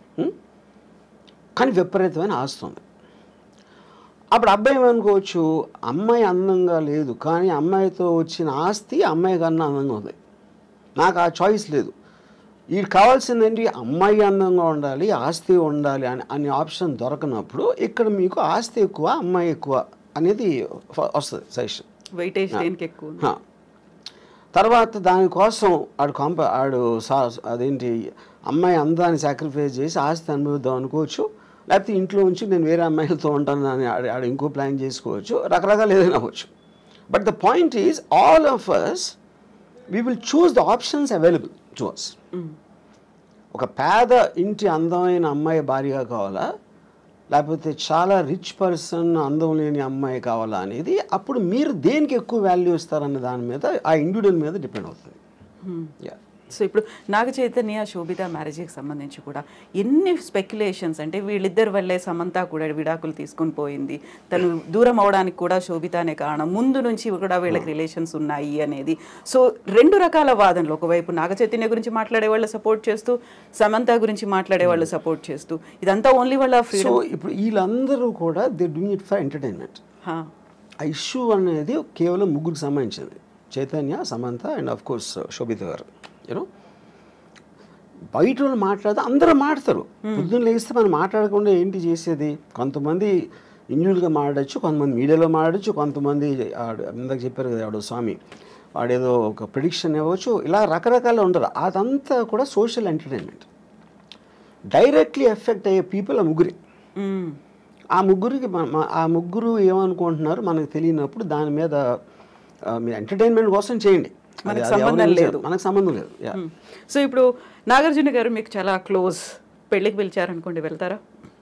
కానీ విపరీతమైన ఆస్తుంది. అప్పుడు అబ్బాయి ఏమనుకోవచ్చు, అమ్మాయి అందంగా లేదు కానీ అమ్మాయితో వచ్చిన ఆస్తి అమ్మాయి కన్నా అందంగా ఉంది, నాకు ఆ చాయిస్ లేదు. వీడికి కావాల్సిందేంటి, అమ్మాయి అందంగా ఉండాలి, ఆస్తి ఉండాలి అనే ఆప్షన్ దొరకనప్పుడు ఇక్కడ మీకు ఆస్తి ఎక్కువ అమ్మాయి ఎక్కువ అనేది వస్తుంది సజెషన్. వెయిటేజ్ దేనికి ఎక్కువ. తర్వాత దానికోసం అదేంటి అమ్మాయి అందాన్ని సాక్రిఫైస్ చేసి ఆస్తి అనుభవిద్దాం అనుకోవచ్చు, లేకపోతే ఇంట్లో ఉంచి నేను వేరే అమ్మాయిలతో ఉంటాను అని ఆడ ఇంకో ప్లాన్ చేసుకోవచ్చు, రకరకాలు ఏదైనా అవ్వచ్చు. But the point is all of us we will choose the options available to us. ఒక పేద ఇంటి అందమైన అమ్మాయి భార్యగా కావాలా, లేకపోతే చాలా రిచ్ పర్సన్ అందం లేని అమ్మాయి కావాలా అనేది అప్పుడు మీరు దేనికి ఎక్కువ వాల్యూ ఇస్తారన్న దాని మీద ఆ ఇండివిజువల్ మీద డిపెండ్ అవుతుంది. సో ఇప్పుడు నాగ చైతన్య శోభిత మ్యారేజ్కి సంబంధించి కూడా ఎన్ని స్పెక్యులేషన్స్, అంటే వీళ్ళిద్దరి వల్లే సమంత కూడా విడాకులు తీసుకుని పోయింది, తను దూరం అవడానికి కూడా శోభితనే కారణం, ముందు నుంచి కూడా వీళ్ళకి రిలేషన్స్ ఉన్నాయి అనేది. సో రెండు రకాల వాదనలు, ఒకవైపు నాగ చైతన్య గురించి మాట్లాడే వాళ్ళు సపోర్ట్ చేస్తూ, సమంత గురించి మాట్లాడే వాళ్ళు సపోర్ట్ చేస్తూ, ఇదంతా ఓన్లీ వాళ్ళ ఫ్రీడమ్. సో ఇప్పుడు వీళ్ళందరూ కూడా they doing it for entertainment. ఆ ఇష్యూ అనేది కేవలం ముగ్గురికి సంబంధించింది, Chaitanya, Samantha and of course Sobhita గారు. యూనో బయట వాళ్ళు మాట్లాడితే అందరూ మాట్లాడతారు, పొద్దున్న లేస్తే మనం మాట్లాడకుండా ఏంటి చేసేది. కొంతమంది ఇండివిజువల్గా మాట్లాడచ్చు, కొంతమంది మీడియాలో మాట్లాడచ్చు, కొంతమంది ఇందాక చెప్పారు కదా వాడు స్వామి వాడేదో ఒక ప్రిడిక్షన్ ఇవ్వచ్చు, ఇలా రకరకాలు ఉంటారు. అదంతా కూడా సోషల్ ఎంటర్టైన్మెంట్. డైరెక్ట్లీ ఎఫెక్ట్ అయ్యే పీపుల్ ఆ ముగ్గురి. ఆ ముగ్గురు ఏమనుకుంటున్నారు మనకు తెలియనప్పుడు దాని మీద మీరు ఎంటర్టైన్మెంట్ కోసం చేయండి, మనకు సంబంధం లేదు. సో ఇప్పుడు నాగార్జున గారు మీకు చాలా క్లోజ్, పెళ్ళికి పిలిచారనుకోండి వెళ్తారా?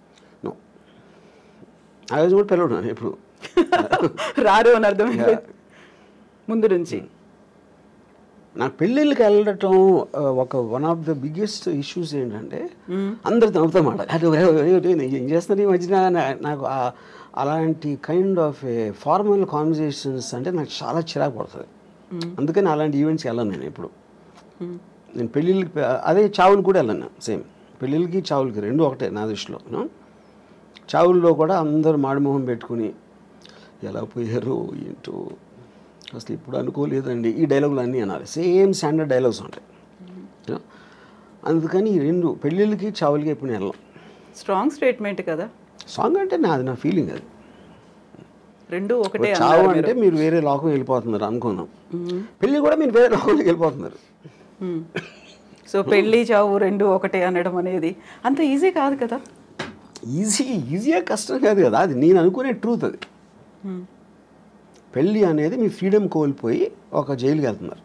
నాగార్జున కూడా పిలవడు ఇప్పుడు రారు అని అర్థం ముందు నుంచి. నాకు పెళ్ళిళ్ళకి వెళ్ళటం one of the biggest issues ఏంటంటే అందరు తనతో ఏం చేస్తున్నారు ఈ మధ్యన. నాకు అలాంటి కైండ్ ఆఫ్ ఫార్మల్ కాన్వర్జేషన్స్ అంటే నాకు చాలా చిరాకు పడుతుంది. అందుకని అలాంటి ఈవెంట్స్కి వెళ్ళను నేను ఎప్పుడు. నేను పెళ్ళిళ్ళకి అదే చావులు కూడా వెళ్ళను, సేమ్ పెళ్ళిళ్ళకి చావులకి రెండు ఒకటే నా దృష్టిలో. చావుల్లో కూడా అందరూ మాడిమోహం పెట్టుకుని ఎలా పోయారు ఏంటో అసలు ఇప్పుడు అనుకోలేదండి, ఈ డైలాగులు అన్నీ అనాలి, సేమ్ స్టాండర్డ్ డైలాగ్స్ ఉంటాయి. అందుకని ఈ రెండు పెళ్ళిళ్ళకి చావులకి ఎప్పుడు వెళ్ళాం. స్ట్రాంగ్ స్టేట్మెంట్ కదా. సాంగ్ అంటే నా ఫీలింగ్ అది. రెండు ఒకటే. చావు అంటే మీరు వేరే లోకం వెళ్ళిపోతున్నారు అనుకున్నాం, పెళ్ళి కూడా మీరు వేరే లోకంలోకి వెళ్ళిపోతున్నారు. సో పెళ్ళి చావు రెండు ఒకటే అనడం అనేది అంత ఈజీ కాదు కదా. ఈజీగా కష్టం కాదు కదా, అది నేను అనుకునే ట్రూత్. అది పెళ్ళి అనేది మీ ఫ్రీడమ్ కోల్పోయి ఒక జైలుకి వెళ్తున్నారు,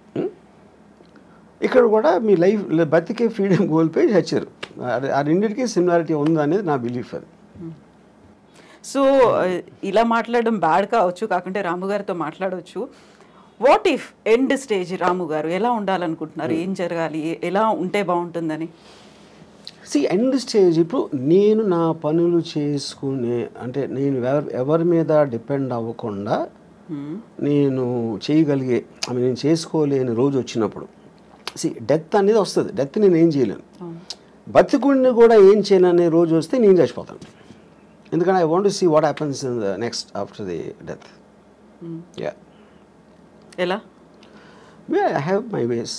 ఇక్కడ కూడా మీ లైఫ్ బతికే ఫ్రీడమ్ కోల్పోయి చచ్చారు. ఆ రెండింటికి సిమిలారిటీ ఉంది అనేది నా బిలీఫ్. అది సో ఇలా మాట్లాడడం బ్యాడ్ కావచ్చు, కాకుంటే రాము గారితో మాట్లాడవచ్చు. What if end stage Ramu గారు ఎలా ఉండాలనుకుంటున్నారు, ఏం జరగాలి, ఎలా ఉంటే బాగుంటుందని? ఎండ్ స్టేజ్ ఇప్పుడు నేను నా పనులు చేసుకునే, అంటే నేను ఎవరి మీద డిపెండ్ అవ్వకుండా నేను చేయగలిగే, నేను చేసుకోలేని రోజు వచ్చినప్పుడు డెత్ అనేది వస్తుంది. డెత్ నేను ఏం చేయలేను, బతికుడిని కూడా ఏం చేయననే రోజు వస్తే నేను చచ్చిపోతాను. ఎందుకంటే I want to see what happens in the next after the death. Yeah ఎలా? I have my ways.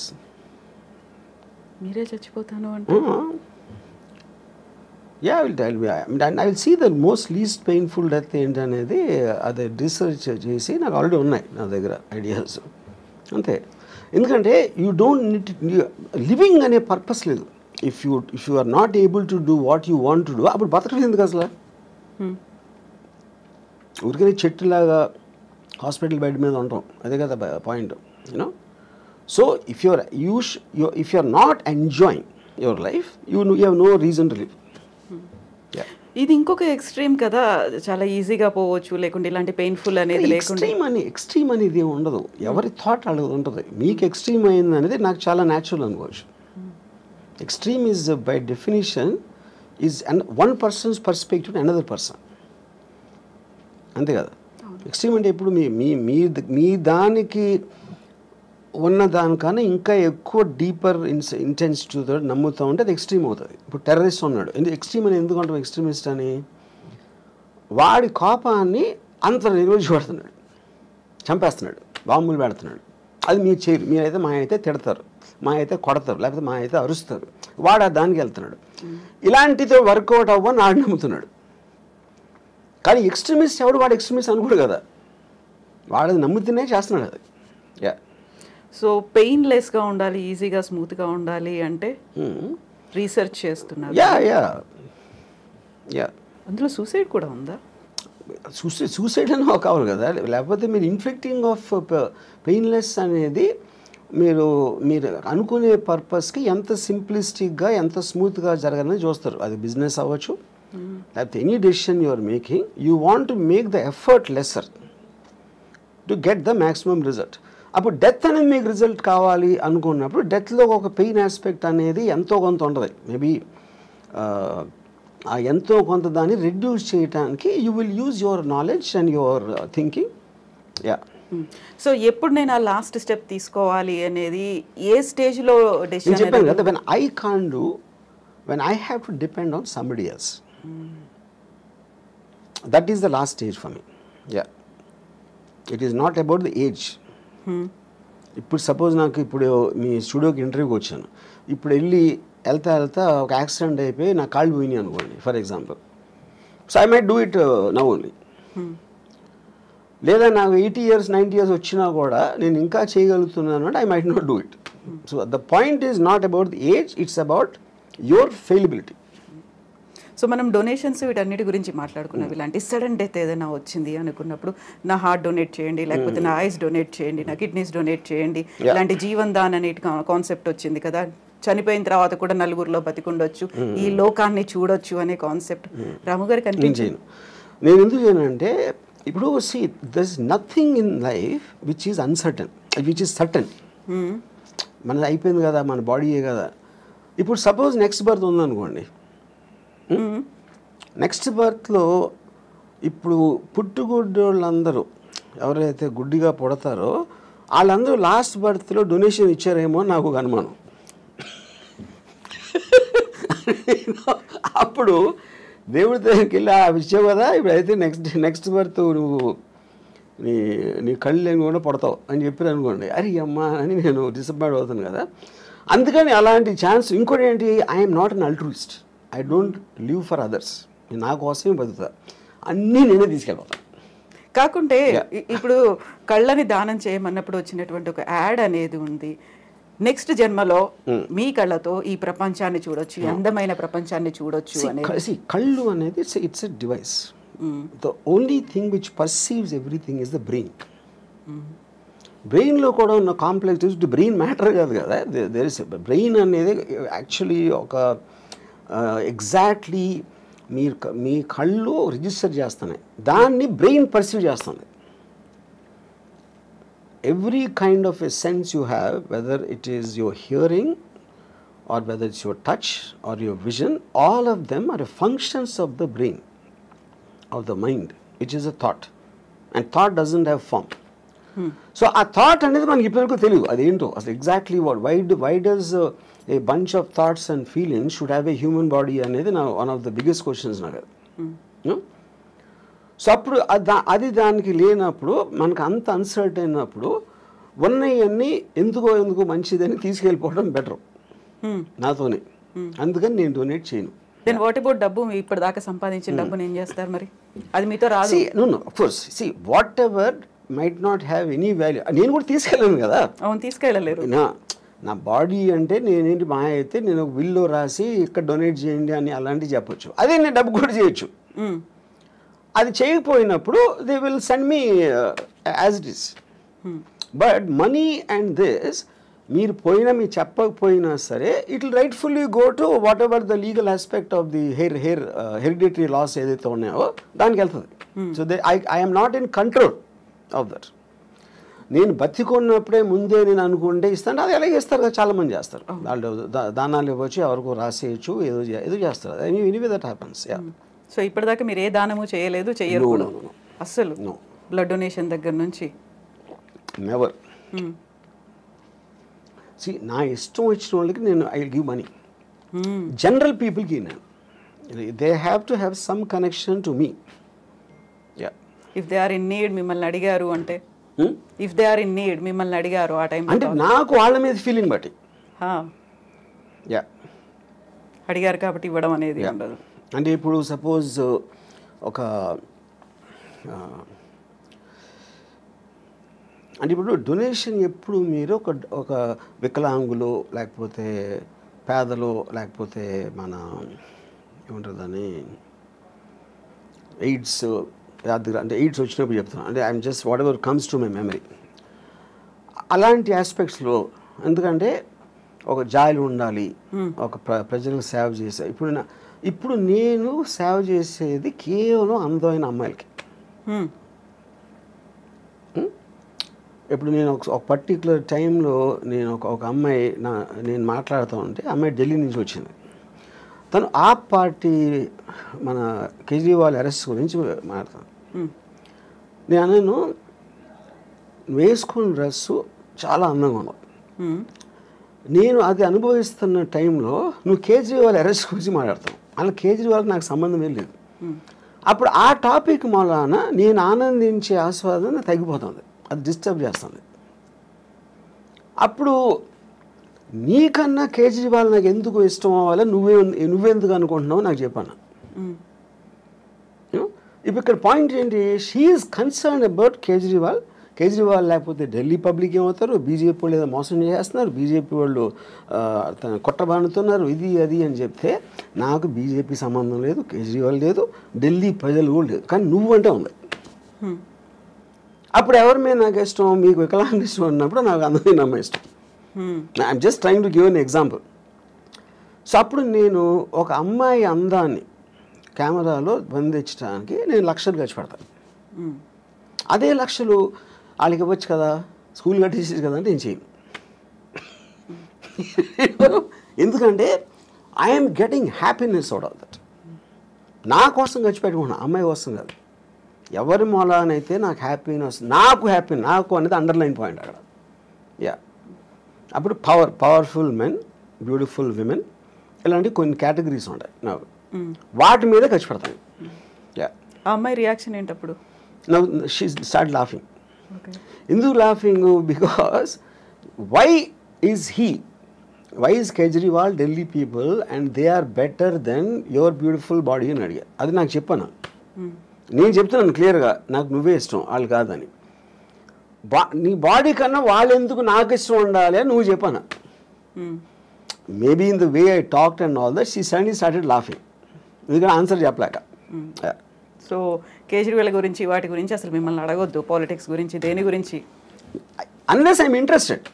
మీరే చచ్చిపోతాను అంటే yeah will tell me. I will see the most least painful death ఏంటనేది అది రీసెర్చ్ చేసి నాకు ఆల్రెడీ ఉన్నాయి నా దగ్గర ఐడియాస్. అంతే. ఎందుకంటే యూ డోంట్ నీడ్ లివింగ్ అనే పర్పస్ లేదు. If you are not able to do what you want to do, అప్పుడు బతకలేదు ఎందుకు అసలు? ఊరికనే చెట్టులాగా హాస్పిటల్ బెడ్ మీద ఉంటాం, అదే కదా point. You know, so if you are not enjoying your life, you have no reason to live. ఇది ఇంకొక ఎక్స్ట్రీమ్ కదా, చాలా ఈజీగా పోవచ్చు, లేకుంటే ఇలాంటి పెయిన్ఫుల్ అనేది లేకుండా. ఎక్స్ట్రీమ్ అనేది ఉండదు, ఎవరి థాట్ అలాగే ఉంటుంది. మీకు ఎక్స్ట్రీమ్ అయింది అనేది నాకు చాలా న్యాచురల్ అనుకోవచ్చు. Extreme is by definition is one person's perspective another person, అంతే కదా. ఎక్స్ట్రీమ్ అంటే ఇప్పుడు మీ దానికి ఉన్న దానికన్నా ఇంకా ఎక్కువ డీపర్ ఇంటెన్సిటీతో నమ్ముతూ ఉంటే అది ఎక్స్ట్రీమ్ అవుతుంది. ఇప్పుడు టెర్రరిస్ట్ ఉన్నాడు, ఎక్స్ట్రీమ్ అని ఎందుకు అంటాం ఎక్స్ట్రీమిస్ట్ అని? వాడి కోపాన్ని అంత నిర్వహించబడుతున్నాడు, చంపేస్తున్నాడు, బాంబులు పెడుతున్నాడు. అది మీరు చేయరు. మీరైతే మా అయితే తిడతారు, మా అయితే కొడతారు, లేకపోతే మా అయితే అరుస్తారు. వాడు దానికి వెళ్తున్నాడు. ఇలాంటితో వర్కౌట్ అవ్వని ఆడు నమ్ముతున్నాడు. కానీ ఎక్స్ట్రీమిస్ట్ ఎవడు? వాడు ఎక్స్ట్రీమిస్ట్ అనుకోడు కదా, వాడు నమ్ముతూనే చేస్తున్నాడు అది. యా. సో పెయిన్లెస్గా ఉండాలి, ఈజీగా స్మూత్గా ఉండాలి అంటే రీసెర్చ్ చేస్తున్నారు. Yeah yeah yeah. అందులో సూసైడ్ కూడా ఉందా? సూసైడ్ అని కావాలి కదా, లేకపోతే మీరు ఇన్ఫ్లిక్టింగ్ ఆఫ్ పెయిన్లెస్ అనేది మీరు అనుకునే పర్పస్కి ఎంత సింప్లిస్టిక్గా ఎంత స్మూత్గా జరగాలని చూస్తారు. అది బిజినెస్ అవ్వచ్చు, లేకపోతే any decision you are making, you want to make the effort lesser to get the maximum result. అప్పుడు డెత్ అనేది మీకు రిజల్ట్ కావాలి అనుకున్నప్పుడు డెత్లో ఒక పెయిన్ ఆస్పెక్ట్ అనేది ఎంతో కొంత ఉంటుంది. మేబీ ఆ ఎంతో కొంత దాన్ని రెడ్యూస్ చేయడానికి you will use your knowledge and your thinking. Yeah. So ఎప్పుడు నేను ఆ లాస్ట్ స్టెప్ తీసుకోవాలి అనేది ఏ స్టేజ్లో డెసిషన్? నేను చెప్పాను కదా, when I can do, when I have to depend on somebody else, that is the last stage for me. Yeah. It is not about the age. ఇప్పుడు సపోజ్ నాకు ఇప్పుడు మీ స్టూడియోకి ఇంటర్వ్యూకి వచ్చాను, ఇప్పుడు వెళ్తా ఒక యాక్సిడెంట్ అయిపోయి నా కాళ్ళు పోయినాయి అనుకోండి for example. So I might do it now only. లేదా నాకు 80 years 90 years వచ్చినా కూడా నేను ఇంకా చేయగలుగుతున్నాను అంటే I might not do it. So the point is not about the age, it's about your failability. So మనం డొనేషన్స్ వీటన్నిటి గురించి మాట్లాడుకున్నాం. ఇలాంటి సడన్ డెత్ ఏదైనా వచ్చింది అనుకున్నప్పుడు నా హార్ట్ డొనేట్ చేయండి, లేకపోతే నా ఐస్ డొనేట్ చేయండి, నా కిడ్నీస్ డొనేట్ చేయండి, ఇలాంటి జీవన్ దాన్ అనే కాన్సెప్ట్ వచ్చింది కదా. చనిపోయిన తర్వాత కూడా నలుగురిలో బతికుండొచ్చు, ఈ లోకాన్ని చూడొచ్చు అనే కాన్సెప్ట్ రాము గారికి అనిపించింది. నేను ఎందుకు చేయనంటే ఇప్పుడు see there is nothing in life which is uncertain, which is certain. మనది అయిపోయింది కదా, మన బాడీయే కదా. ఇప్పుడు సపోజ్ నెక్స్ట్ బర్త్ ఉందనుకోండి, నెక్స్ట్ బర్త్లో ఇప్పుడు పుట్టుగుడ్డోళ్ళందరూ ఎవరైతే గుడ్డిగా పుడతారో వాళ్ళందరూ లాస్ట్ బర్త్లో డొనేషన్ ఇచ్చారేమో నాకు ఒక అనుమానం. అప్పుడు దేవుడి దగ్గరికి వెళ్ళి ఇచ్చావు కదా, ఇప్పుడైతే నెక్స్ట్ బర్త్ నువ్వు నీ కళ్ళు లేని కూడా పడతావు అని చెప్పారు అనుకోండి, అరే అమ్మా అని నేను డిసప్పాయింట్ అవుతాను కదా. అందుకని అలాంటి ఛాన్స్. ఇంకోటి ఏంటి, I'm not an altruist, I don't live for others. నా కోసమే బతుకుతా, అన్నీ నేనే తీసుకెళ్ళిపోతాను. కాకుంటే ఇప్పుడు కళ్ళని దానం చేయమన్నప్పుడు వచ్చినటువంటి ఒక యాడ్ అనేది ఉంది, నెక్స్ట్ జన్మలో మీ కళ్ళతో ఈ ప్రపంచాన్ని చూడొచ్చు, అందమైన ప్రపంచాన్ని చూడొచ్చు అనేది. కళ్ళు అనేది it's a device. The only thing which perceives everything is the brain. బ్రెయిన్లో కూడా ఉన్న కాంప్లెక్స్ బ్రెయిన్ మ్యాటర్ కాదు కదా, దేర్ ఇస్ బ్రెయిన్ అనేది యాక్చువల్లీ ఒక ఎగ్జాక్ట్లీ మీ కళ్ళు రిజిస్టర్ చేస్తున్నాయి, దాన్ని బ్రెయిన్ పర్సీవ్ చేస్తుంది. Every kind of a sense you have, whether it is your hearing or whether it's your touch or your vision, all of them are functions of the brain, of the mind, which is a thought. And thought doesn't have form. So ఆ thought అనేది మనకి ఇప్పటివరకు తెలియదు అదేంటో అసలు exactly why does a bunch of thoughts and feelings should have a human body అనేది నా one of the biggest questions నాకు అది. సో అప్పుడు అది దానికి లేనప్పుడు మనకు అంత అన్సర్ట్ అయినప్పుడు ఉన్నవన్నీ ఎందుకో మంచిదని తీసుకెళ్ళిపోవడం బెటర్ నాతోనే. అందుకని నేను డొనేట్ చేయను. దెన్ వాట్ అబౌట్ డబ్బు? ఇప్పటిదాకా సంపాదించిన డబ్బుని ఏం చేస్తారు మరి? అది మీతో రాదు. No of course whatever might not have any value నేను కూడా తీసుకెళ్ళాను కదా. అవును, తీసుకెళ్ళలేరు. నా బాడీ అంటే నేనేంటి మా అయితే నేను ఒక బిల్లో రాసి ఇక్కడ డొనేట్ చేయండి అని అలాంటివి చెప్పొచ్చు. అదే నేను డబ్బు కూడా చేయొచ్చు. అది చేయకపోయినప్పుడు they will send me as it is. But money and this మీరు మీరు చెప్పకపోయినా సరే it will rightfully go to whatever the legal aspect of the hereditary laws ఏదైతే ఉన్నాయో దానికి వెళ్తుంది. So I'm not in control of that. నేను బతికున్నప్పుడే ముందే నేను అనుకుంటే ఇస్తాను. అది ఎలాగ ఇస్తారు కదా, చాలామంది చేస్తారు. వాళ్ళు దానాలు ఇవ్వచ్చు, ఎవరికో రాసేయచ్చు, ఏదో చేస్తారు. Anyway that happens. సో ఇప్పటిదాకా మీరు ఏ దానము చేయలేదు, చెయ్యరు కూడా అస్సలు? బ్లడ్ డొనేషన్ దగ్గర నుంచి నెవర్. నా ఇష్టం వచ్చిన వాళ్ళకి నేను ఐ గివ్ మనీ. జనరల్ పీపుల్కి నేను they have to have some connection to me. If they are in need మిమ్మల్ని అడిగారు అంటే, if they are in need మిమ్మల్ని అడిగారు ఆ టైం అంటే నాకు వాళ్ళ మీద ఫీలింగ్ బట్టి అడిగారు కాబట్టి ఇవ్వడం అనేది ఉండదు. అంటే ఇప్పుడు సపోజ్ ఒక అంటే ఇప్పుడు డొనేషన్ ఎప్పుడు మీరు ఒక వికలాంగులు లేకపోతే పేదలు లేకపోతే మన ఏమంటారు దాన్ని ఎయిడ్స్ అంటే ఎయిడ్స్ వచ్చినప్పుడు చెప్తున్నాను. అంటే I'm just whatever comes to my memory అలాంటి ఆస్పెక్ట్స్లో. ఎందుకంటే ఒక జాయిలు ఉండాలి, ఒక ప్రజలకు సేవ చేసే. ఇప్పుడు నేను సేవ చేసేది కేవలం అందమైన అమ్మాయిలకి. ఇప్పుడు నేను ఒక పర్టికులర్ టైంలో నేను ఒక అమ్మాయి నేను మాట్లాడుతూ ఉంటే అమ్మాయి ఢిల్లీ నుంచి వచ్చింది. తను ఆప్ పార్టీ మన కేజ్రీవాల్ అరెస్ట్ గురించి మాట్లాడతాను. నేను వేసుకున్న డ్రెస్సు చాలా అందంగా ఉన్నావు. నేను అది అనుభవిస్తున్న టైంలో నువ్వు కేజ్రీవాల్ అరెస్ట్ గురించి మాట్లాడతావు. అలా కేజ్రీవాల్కి నాకు సంబంధం ఏం లేదు. అప్పుడు ఆ టాపిక్ మూలాన నేను ఆనందించే ఆస్వాదన తగ్గిపోతుంది, అది డిస్టర్బ్ చేస్తుంది. అప్పుడు నీకన్నా కేజ్రీవాల్ నాకు ఎందుకు ఇష్టం అవ్వాలో నువ్వెందుకు అనుకుంటున్నావు నాకు చెప్పాను. ఇప్పుడు ఇక్కడ పాయింట్ ఏంటి, she is concern about Kejriwal లేకపోతే ఢిల్లీ పబ్లిక్ ఏమవుతారు, బీజేపీ వాళ్ళు ఏదో మోసం చేస్తున్నారు, బీజేపీ వాళ్ళు కొట్టబానుతున్నారు, ఇది అది అని చెప్తే నాకు బీజేపీ సంబంధం లేదు, కేజ్రీవాల్ లేదు, ఢిల్లీ ప్రజలు కూడా లేదు, కానీ నువ్వంటే ఉంది. అప్పుడు ఎవరి మీద నాకు ఇష్టం, మీకు వికలాంగ ఇష్టం అన్నప్పుడు నాకు అందరినీ నమ్మ ఇష్టం. I'm just trying to give an example. So అప్పుడు నేను ఒక అమ్మాయి అందాన్ని కెమెరాలో బంధించడానికి నేను లక్షలు ఖర్చు పెడతాను. అదే లక్షలు వాళ్ళకి ఇవ్వచ్చు కదా, స్కూల్ కట్టేసి కదా అంటే నేను చేయను. ఎందుకంటే I'm getting happiness out of that. నా కోసం ఖర్చు పెట్టుకున్నా, అమ్మాయి కోసం కాదు. ఎవరి మూలానైతే నాకు హ్యాపీనెస్, నాకు అనేది అండర్లైన్ పాయింట్ అక్కడ. అప్పుడు పవర్ఫుల్ మెన్, బ్యూటిఫుల్ విమెన్, ఇలాంటి కొన్ని కేటగిరీస్ ఉంటాయి నాకు, వాటి మీద ఖర్చు పెడతాను. ఆ అమ్మాయి రియాక్షన్ ఏంటి అప్పుడు? She start laughing. ఎందుకు laughing? Because why is Kejriwal Delhi people and they are better than your beautiful body అని అడిగా. అది నాకు చెప్పాను. నేను చెప్తున్నాను క్లియర్గా, నాకు నువ్వే ఇష్టం, వాళ్ళు కాదని. నీ బాడీ కన్నా వాళ్ళు ఎందుకు నాకు ఇష్టం ఉండాలి అని నువ్వు చెప్పాను. Maybe in the way I talked and all that she suddenly started laughing. ఎందుకంటే ఆన్సర్ చెప్పలేక. సో కేజ్రీవాల్ గురించి వాటి గురించి అసలు మిమ్మల్ని అడగొద్దు, పాలిటిక్స్ గురించి, దేని గురించి, unless I'm interested.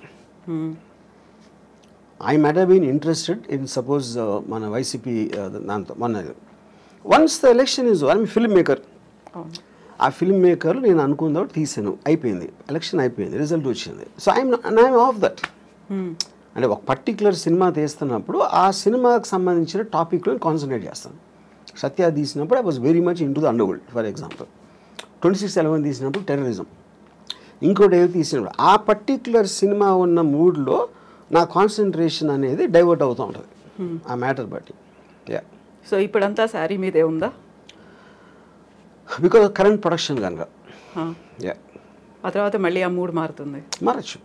I might have been interested in suppose మన వైసీపీ దాంతో మన once the election is I'm film maker. ఆ ఫిల్మ్ మేకర్ నేను అనుకున్న తీసాను, అయిపోయింది, ఎలక్షన్ అయిపోయింది, రిజల్ట్ వచ్చింది. So I'm off that. అంటే ఒక పర్టికులర్ సినిమా తీస్తున్నప్పుడు ఆ సినిమాకి సంబంధించిన టాపిక్లో కాన్సన్ట్రేట్ చేస్తాను. సత్య తీసినప్పుడు I was very much in to the underworld. For example 26/11 తీసినప్పుడు టెర్రరిజం. ఇంకోటి ఏదో తీసినప్పుడు ఆ పర్టిక్యులర్ సినిమా ఉన్న మూడ్లో నా కాన్సన్ట్రేషన్ అనేది డైవర్ట్ అవుతూ ఉంటుంది ఆ మ్యాటర్ బట్టి. యా. సో ఇప్పుడంతా శారీ మీదే ఉందా? బికాజ్ కరెంట్ ప్రొడక్షన్ కనుక. యా. ఆ తర్వాత మళ్ళీ ఆ మూడ్ మారుతుంది. మారచ్చు.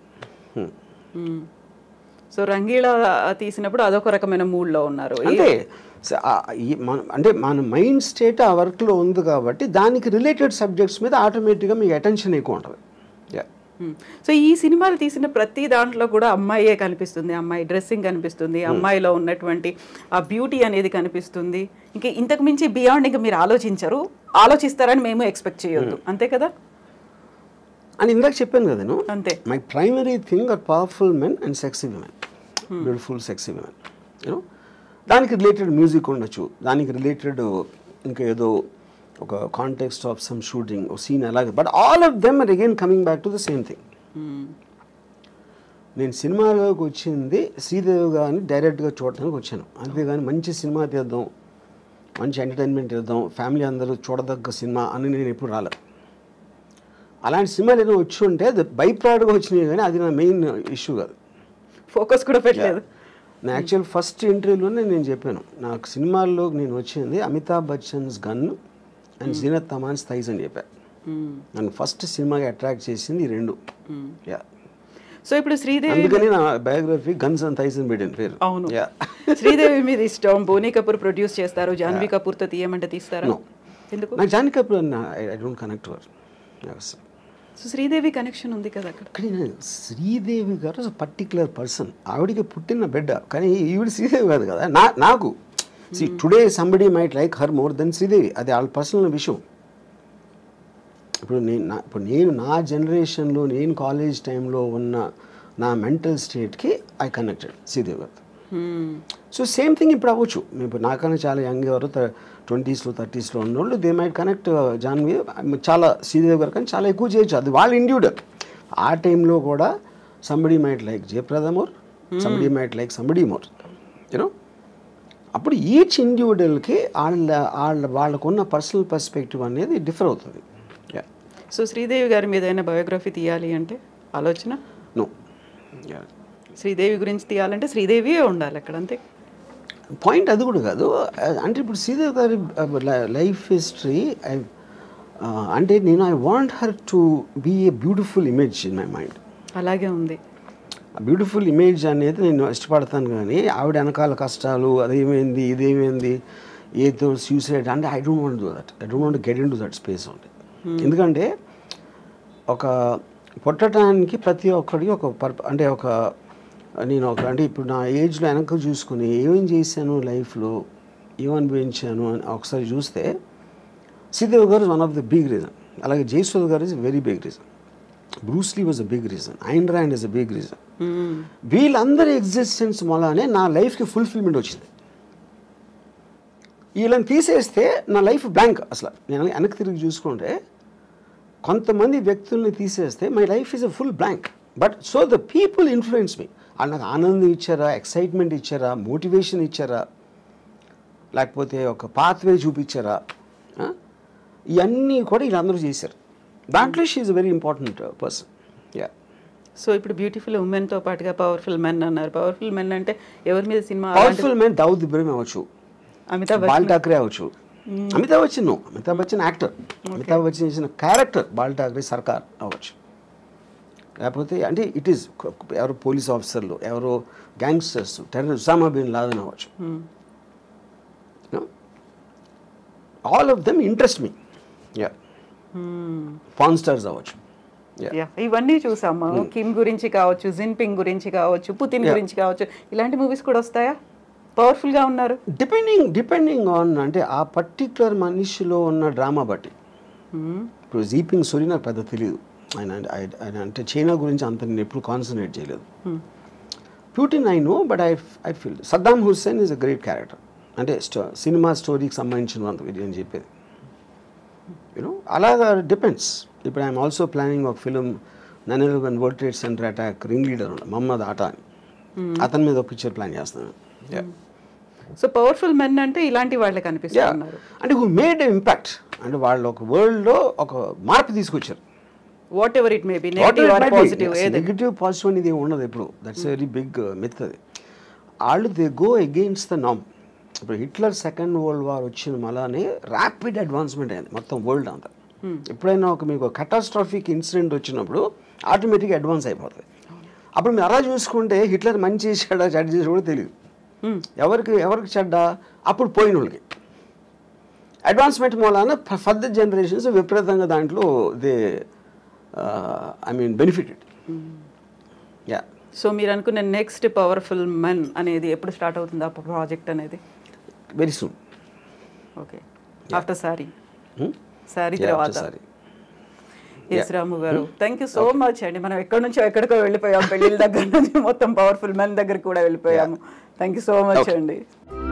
సో రంగీళ తీసినప్పుడు అదొక రకమైన మూడ్లో ఉన్నారు. అంటే అంటే మన మైండ్ స్టేట్ ఆ వర్క్లో ఉంది కాబట్టి దానికి రిలేటెడ్ సబ్జెక్ట్స్ మీద ఆటోమేటిక్గా మీకు అటెన్షన్ ఎక్కువ ఉంటుంది. యా. సో ఈ సినిమాలు తీసిన ప్రతి దాంట్లో కూడా అమ్మాయే కనిపిస్తుంది, అమ్మాయి డ్రెస్సింగ్ కనిపిస్తుంది, అమ్మాయిలో ఉన్నటువంటి ఆ బ్యూటీ అనేది కనిపిస్తుంది. ఇంకా ఇంతకు మించి బియాండ్ ఇంకా మీరు ఆలోచిస్తారని మేము ఎక్స్పెక్ట్ చేయొద్దు, అంతే కదా? అని ఇందాక చెప్పాను కదా నేను. అంతే. My primary thing are powerful men and sexy women, beautiful sexy women. You know దానికి రిలేటెడ్ మ్యూజిక్ ఉండొచ్చు, దానికి రిలేటెడ్ ఇంకా ఏదో ఒక కాంటెక్స్ట్ ఆఫ్ సమ్ షూటింగ్ ఒక సీన్ అలాగే, but all of them are again coming back to the same thing. నేను సినిమాలోకి వచ్చింది శ్రీదేవి గారిని డైరెక్ట్గా చూడటానికి వచ్చాను, అంతేగాని మంచి సినిమా తీద్దాం, మంచి ఎంటర్టైన్మెంట్ తీద్దాం, ఫ్యామిలీ అందరూ చూడదగ్గ సినిమా అని నేను ఎప్పుడు రాలేదు. అలాంటి సినిమాలు ఏదో వచ్చి ఉంటే అది బై ప్రోడక్ట్గా వచ్చినాయి, కానీ అది నా మెయిన్ ఇష్యూ కాదు. ఫోకస్ కూడా పెట్టలేదు. నా యాక్చువల్ ఫస్ట్ ఇంటర్వ్యూలోనే నేను చెప్పాను, నాకు సినిమాల్లో నేను వచ్చింది Amitabh Bachchan's gun and Zeenat Aman's thighs అని చెప్పాను. నన్ను ఫస్ట్ సినిమాకి అట్రాక్ట్ చేసింది ఈ రెండు. యా. సో ఇప్పుడు శ్రీదేవి, అందుకని నా బయోగ్రఫీ గన్స్ అండ్ థైస్ అని పెట్టిన పేరు. అవును. శ్రీదేవి మీద ఇష్టం, బోనీ కపూర్ ప్రొడ్యూస్ చేస్తారు, జాన్వీ కపూర్తో తీయమంటే తీస్తారా? ఎందుకు? నాకు Janhvi Kapoor I don't connect to her. So Sridevi connection ఉంది కదా అక్కడ. కానీ శ్రీదేవి గారు పర్టిక్యులర్ పర్సన్, ఆవిడికి పుట్టిన బిడ్డ, కానీ ఈవిడ శ్రీదేవి కాదు కదా. నాకు today somebody might like her more than Sridevi, అది వాళ్ళ పర్సనల్ విషయం. ఇప్పుడు నేను నా జనరేషన్లో నేను కాలేజ్ టైంలో ఉన్న నా మెంటల్ స్టేట్కి ఐ కనెక్టెడ్ శ్రీదేవి గారు. సో సేమ్ థింగ్ ఇప్పుడు అవ్వచ్చు. ఇప్పుడు నాకన్నా చాలా యంగ్ ఎవరు 20s, 30s ఉన్నోళ్ళు దే మైట్ కనెక్ట్ జాన్వీ చాలా శ్రీదేవి గారు, కానీ చాలా ఎక్కువ చేయొచ్చు, అది వాళ్ళ ఇండివిజువల్. ఆ టైంలో కూడా somebody might like Jayaprada more, somebody might like somebody more, you know. అప్పుడు ఈచ్ ఇండివిజువల్కి వాళ్ళకున్న పర్సనల్ పర్స్పెక్టివ్ అనేది డిఫర్ అవుతుంది. సో శ్రీదేవి గారి మీద ఏదైనా బయోగ్రఫీ తీయాలి అంటే ఆలోచన? నో. శ్రీదేవి గురించి తీయాలంటే శ్రీదేవియే ఉండాలి అక్కడ, అంతే. పాయింట్ అది కూడా కాదు. అంటే ఇప్పుడు శ్రీదేవి గారి లైఫ్ హిస్టరీ అంటే నేను I want her to be a beautiful image in my mind. అలాగే ఉంది. బ్యూటిఫుల్ ఇమేజ్ అనేది నేను ఇష్టపడతాను, కానీ ఆవిడ వెనకాల కష్టాలు, అదేమైంది ఇదేమైంది ఏదో సూసైడ్ అంటే I don't want do that. I don't want get in to that space only. ఎందుకంటే ఒక పుట్టడానికి ప్రతి ఒక్కడికి ఒక అంటే నేను అంటే ఇప్పుడు నా ఏజ్లో వెనక చూసుకుని ఏమేం చేశాను లైఫ్లో, ఏమనుభవించాను అని ఒకసారి చూస్తే శ్రీదేవి గారు one of the big reason. అలాగే జయసుధ గారు is very big reason. Bruce Lee was a big reason. Ayn Rand is a big reason. వీళ్ళందరి ఎగ్జిస్టెన్స్ వల్లనే నా లైఫ్కి ఫుల్ఫిల్మెంట్ వచ్చింది. వీళ్ళని తీసేస్తే నా లైఫ్ బ్లాంక్. అసలు నేను వెనక్కి తిరిగి చూసుకుంటే కొంతమంది వ్యక్తుల్ని తీసేస్తే my life is a full blank. But so the people influence me. వాళ్ళు నాకు ఆనందం ఇచ్చారా, ఎక్సైట్మెంట్ ఇచ్చారా, మోటివేషన్ ఇచ్చారా, లేకపోతే ఒక పాత్వే చూపించారా, ఇవన్నీ కూడా వీళ్ళందరూ చేశారు. దాంట్లో she is a very important person. Yeah. So ఇప్పుడు బ్యూటిఫుల్ ఉమెన్తో పాటుగా పవర్ఫుల్ మెన్ అన్నారు. పవర్ఫుల్ మెన్ అంటే ఎవరి మీద సినిమా? పవర్ఫుల్ మెన్ దావుద్ ఇబ్రహీం అవ్వచ్చు, బాల్ ఠాక్రే అవ్వచ్చు. అమితాబ్ బచ్చన్ యాక్టర్, అమితాబ్ బచ్చన్ చేసిన క్యారెక్టర్ బాల్ ఠాక్రే సర్కార్ అవ్వచ్చు. లేకపోతే అంటే ఇట్ ఈస్ ఎవరో పోలీస్ ఆఫీసర్లు, ఎవరో gangsters, terrorist, Osama bin Laden అవ్వచ్చు. All of them interest me. Yeah. Pawn Stars అవ్వచ్చు. ఇవన్నీ చూసాము. కిమ్ గురించి కావచ్చు, జిన్పింగ్ గురించి కావచ్చు, పుతిన్ గురించి కావచ్చు, ఇలాంటి మూవీస్ కూడా వస్తాయా? పవర్ఫుల్గా ఉన్నారు. డిపెండింగ్ ఆన్ అంటే ఆ పర్టిక్యులర్ మనిషిలో ఉన్న డ్రామా బట్టి. ఇప్పుడు జీపింగ్ సూరి నాకు పెద్ద తెలియదు, ఆయన అంటే చైనా గురించి అంత నేను ఎప్పుడు కాన్సన్ట్రేట్ చేయలేదు. Putin I know, but I feel Saddam Hussein is a great character. అంటే సినిమా స్టోరీకి సంబంధించినంత నేను చెప్పేది, యూనో. అలాగా డిపెండ్స్. ఇప్పుడు ఐఎమ్ ఆల్సో ప్లానింగ్ ఒక film 9/11 World Trade Center attack ring leader ఉన్నాడు మహమ్మద్ ఆటా అని, అతని మీద ఒక పిక్చర్ ప్లాన్ చేస్తున్నాను. సో పవర్ఫుల్ మెన్ అంటే ఇలాంటి వాళ్ళే కనిపిస్తున్నారు. అంటే హూ మేడ్ ఇంపాక్ట్, అంటే వాళ్ళు ఒక వరల్డ్లో ఒక మార్పు తీసుకొచ్చారు. Whatever it may be negative or positive negative positive అనేది ఏమి ఉండదు ఎప్పుడు. దట్స్ వెరీ బిగ్ మిత్ అది. వాళ్ళు దే గో అగెయిన్స్ట్ ద నామ్. ఇప్పుడు హిట్లర్ సెకండ్ వరల్డ్ వార్ వచ్చిన మళ్ళానే ర్యాపిడ్ అడ్వాన్స్మెంట్ అయింది మొత్తం వరల్డ్ అంతా. ఎప్పుడైనా మీకు కటాస్ట్రాఫిక్ ఇన్సిడెంట్ వచ్చినప్పుడు ఆటోమేటిక్గా అడ్వాన్స్ అయిపోతుంది. అప్పుడు మీరు అలా చూసుకుంటే హిట్లర్ మంచి చెడ్డ చేసి కూడా తెలియదు. ఎవరికి చెడ్డ అప్పుడు పోయిన వాళ్ళకి. అడ్వాన్స్మెంట్ మూలాన ఫర్దర్ జనరేషన్స్ విపరీతంగా దాంట్లో దే బెనిఫిటెడ్. యా. సో మీరు అనుకున్న నెక్స్ట్ పవర్ఫుల్ మెన్ అనేది ఎప్పుడు స్టార్ట్ అవుతుంది ఆ ప్రాజెక్ట్ అనేది? Very soon. Okay, after Saaree తర్వాత. ఎస్ రాము గారు, థ్యాంక్ యూ సో మచ్ అండి. మనం ఎక్కడి నుంచో ఎక్కడికో వెళ్ళిపోయాం, పెళ్ళిళ్ళ దగ్గర నుంచి మొత్తం పవర్ఫుల్ మెన్ దగ్గర కూడా వెళ్ళిపోయాము. థ్యాంక్ యూ సో మచ్ అండి.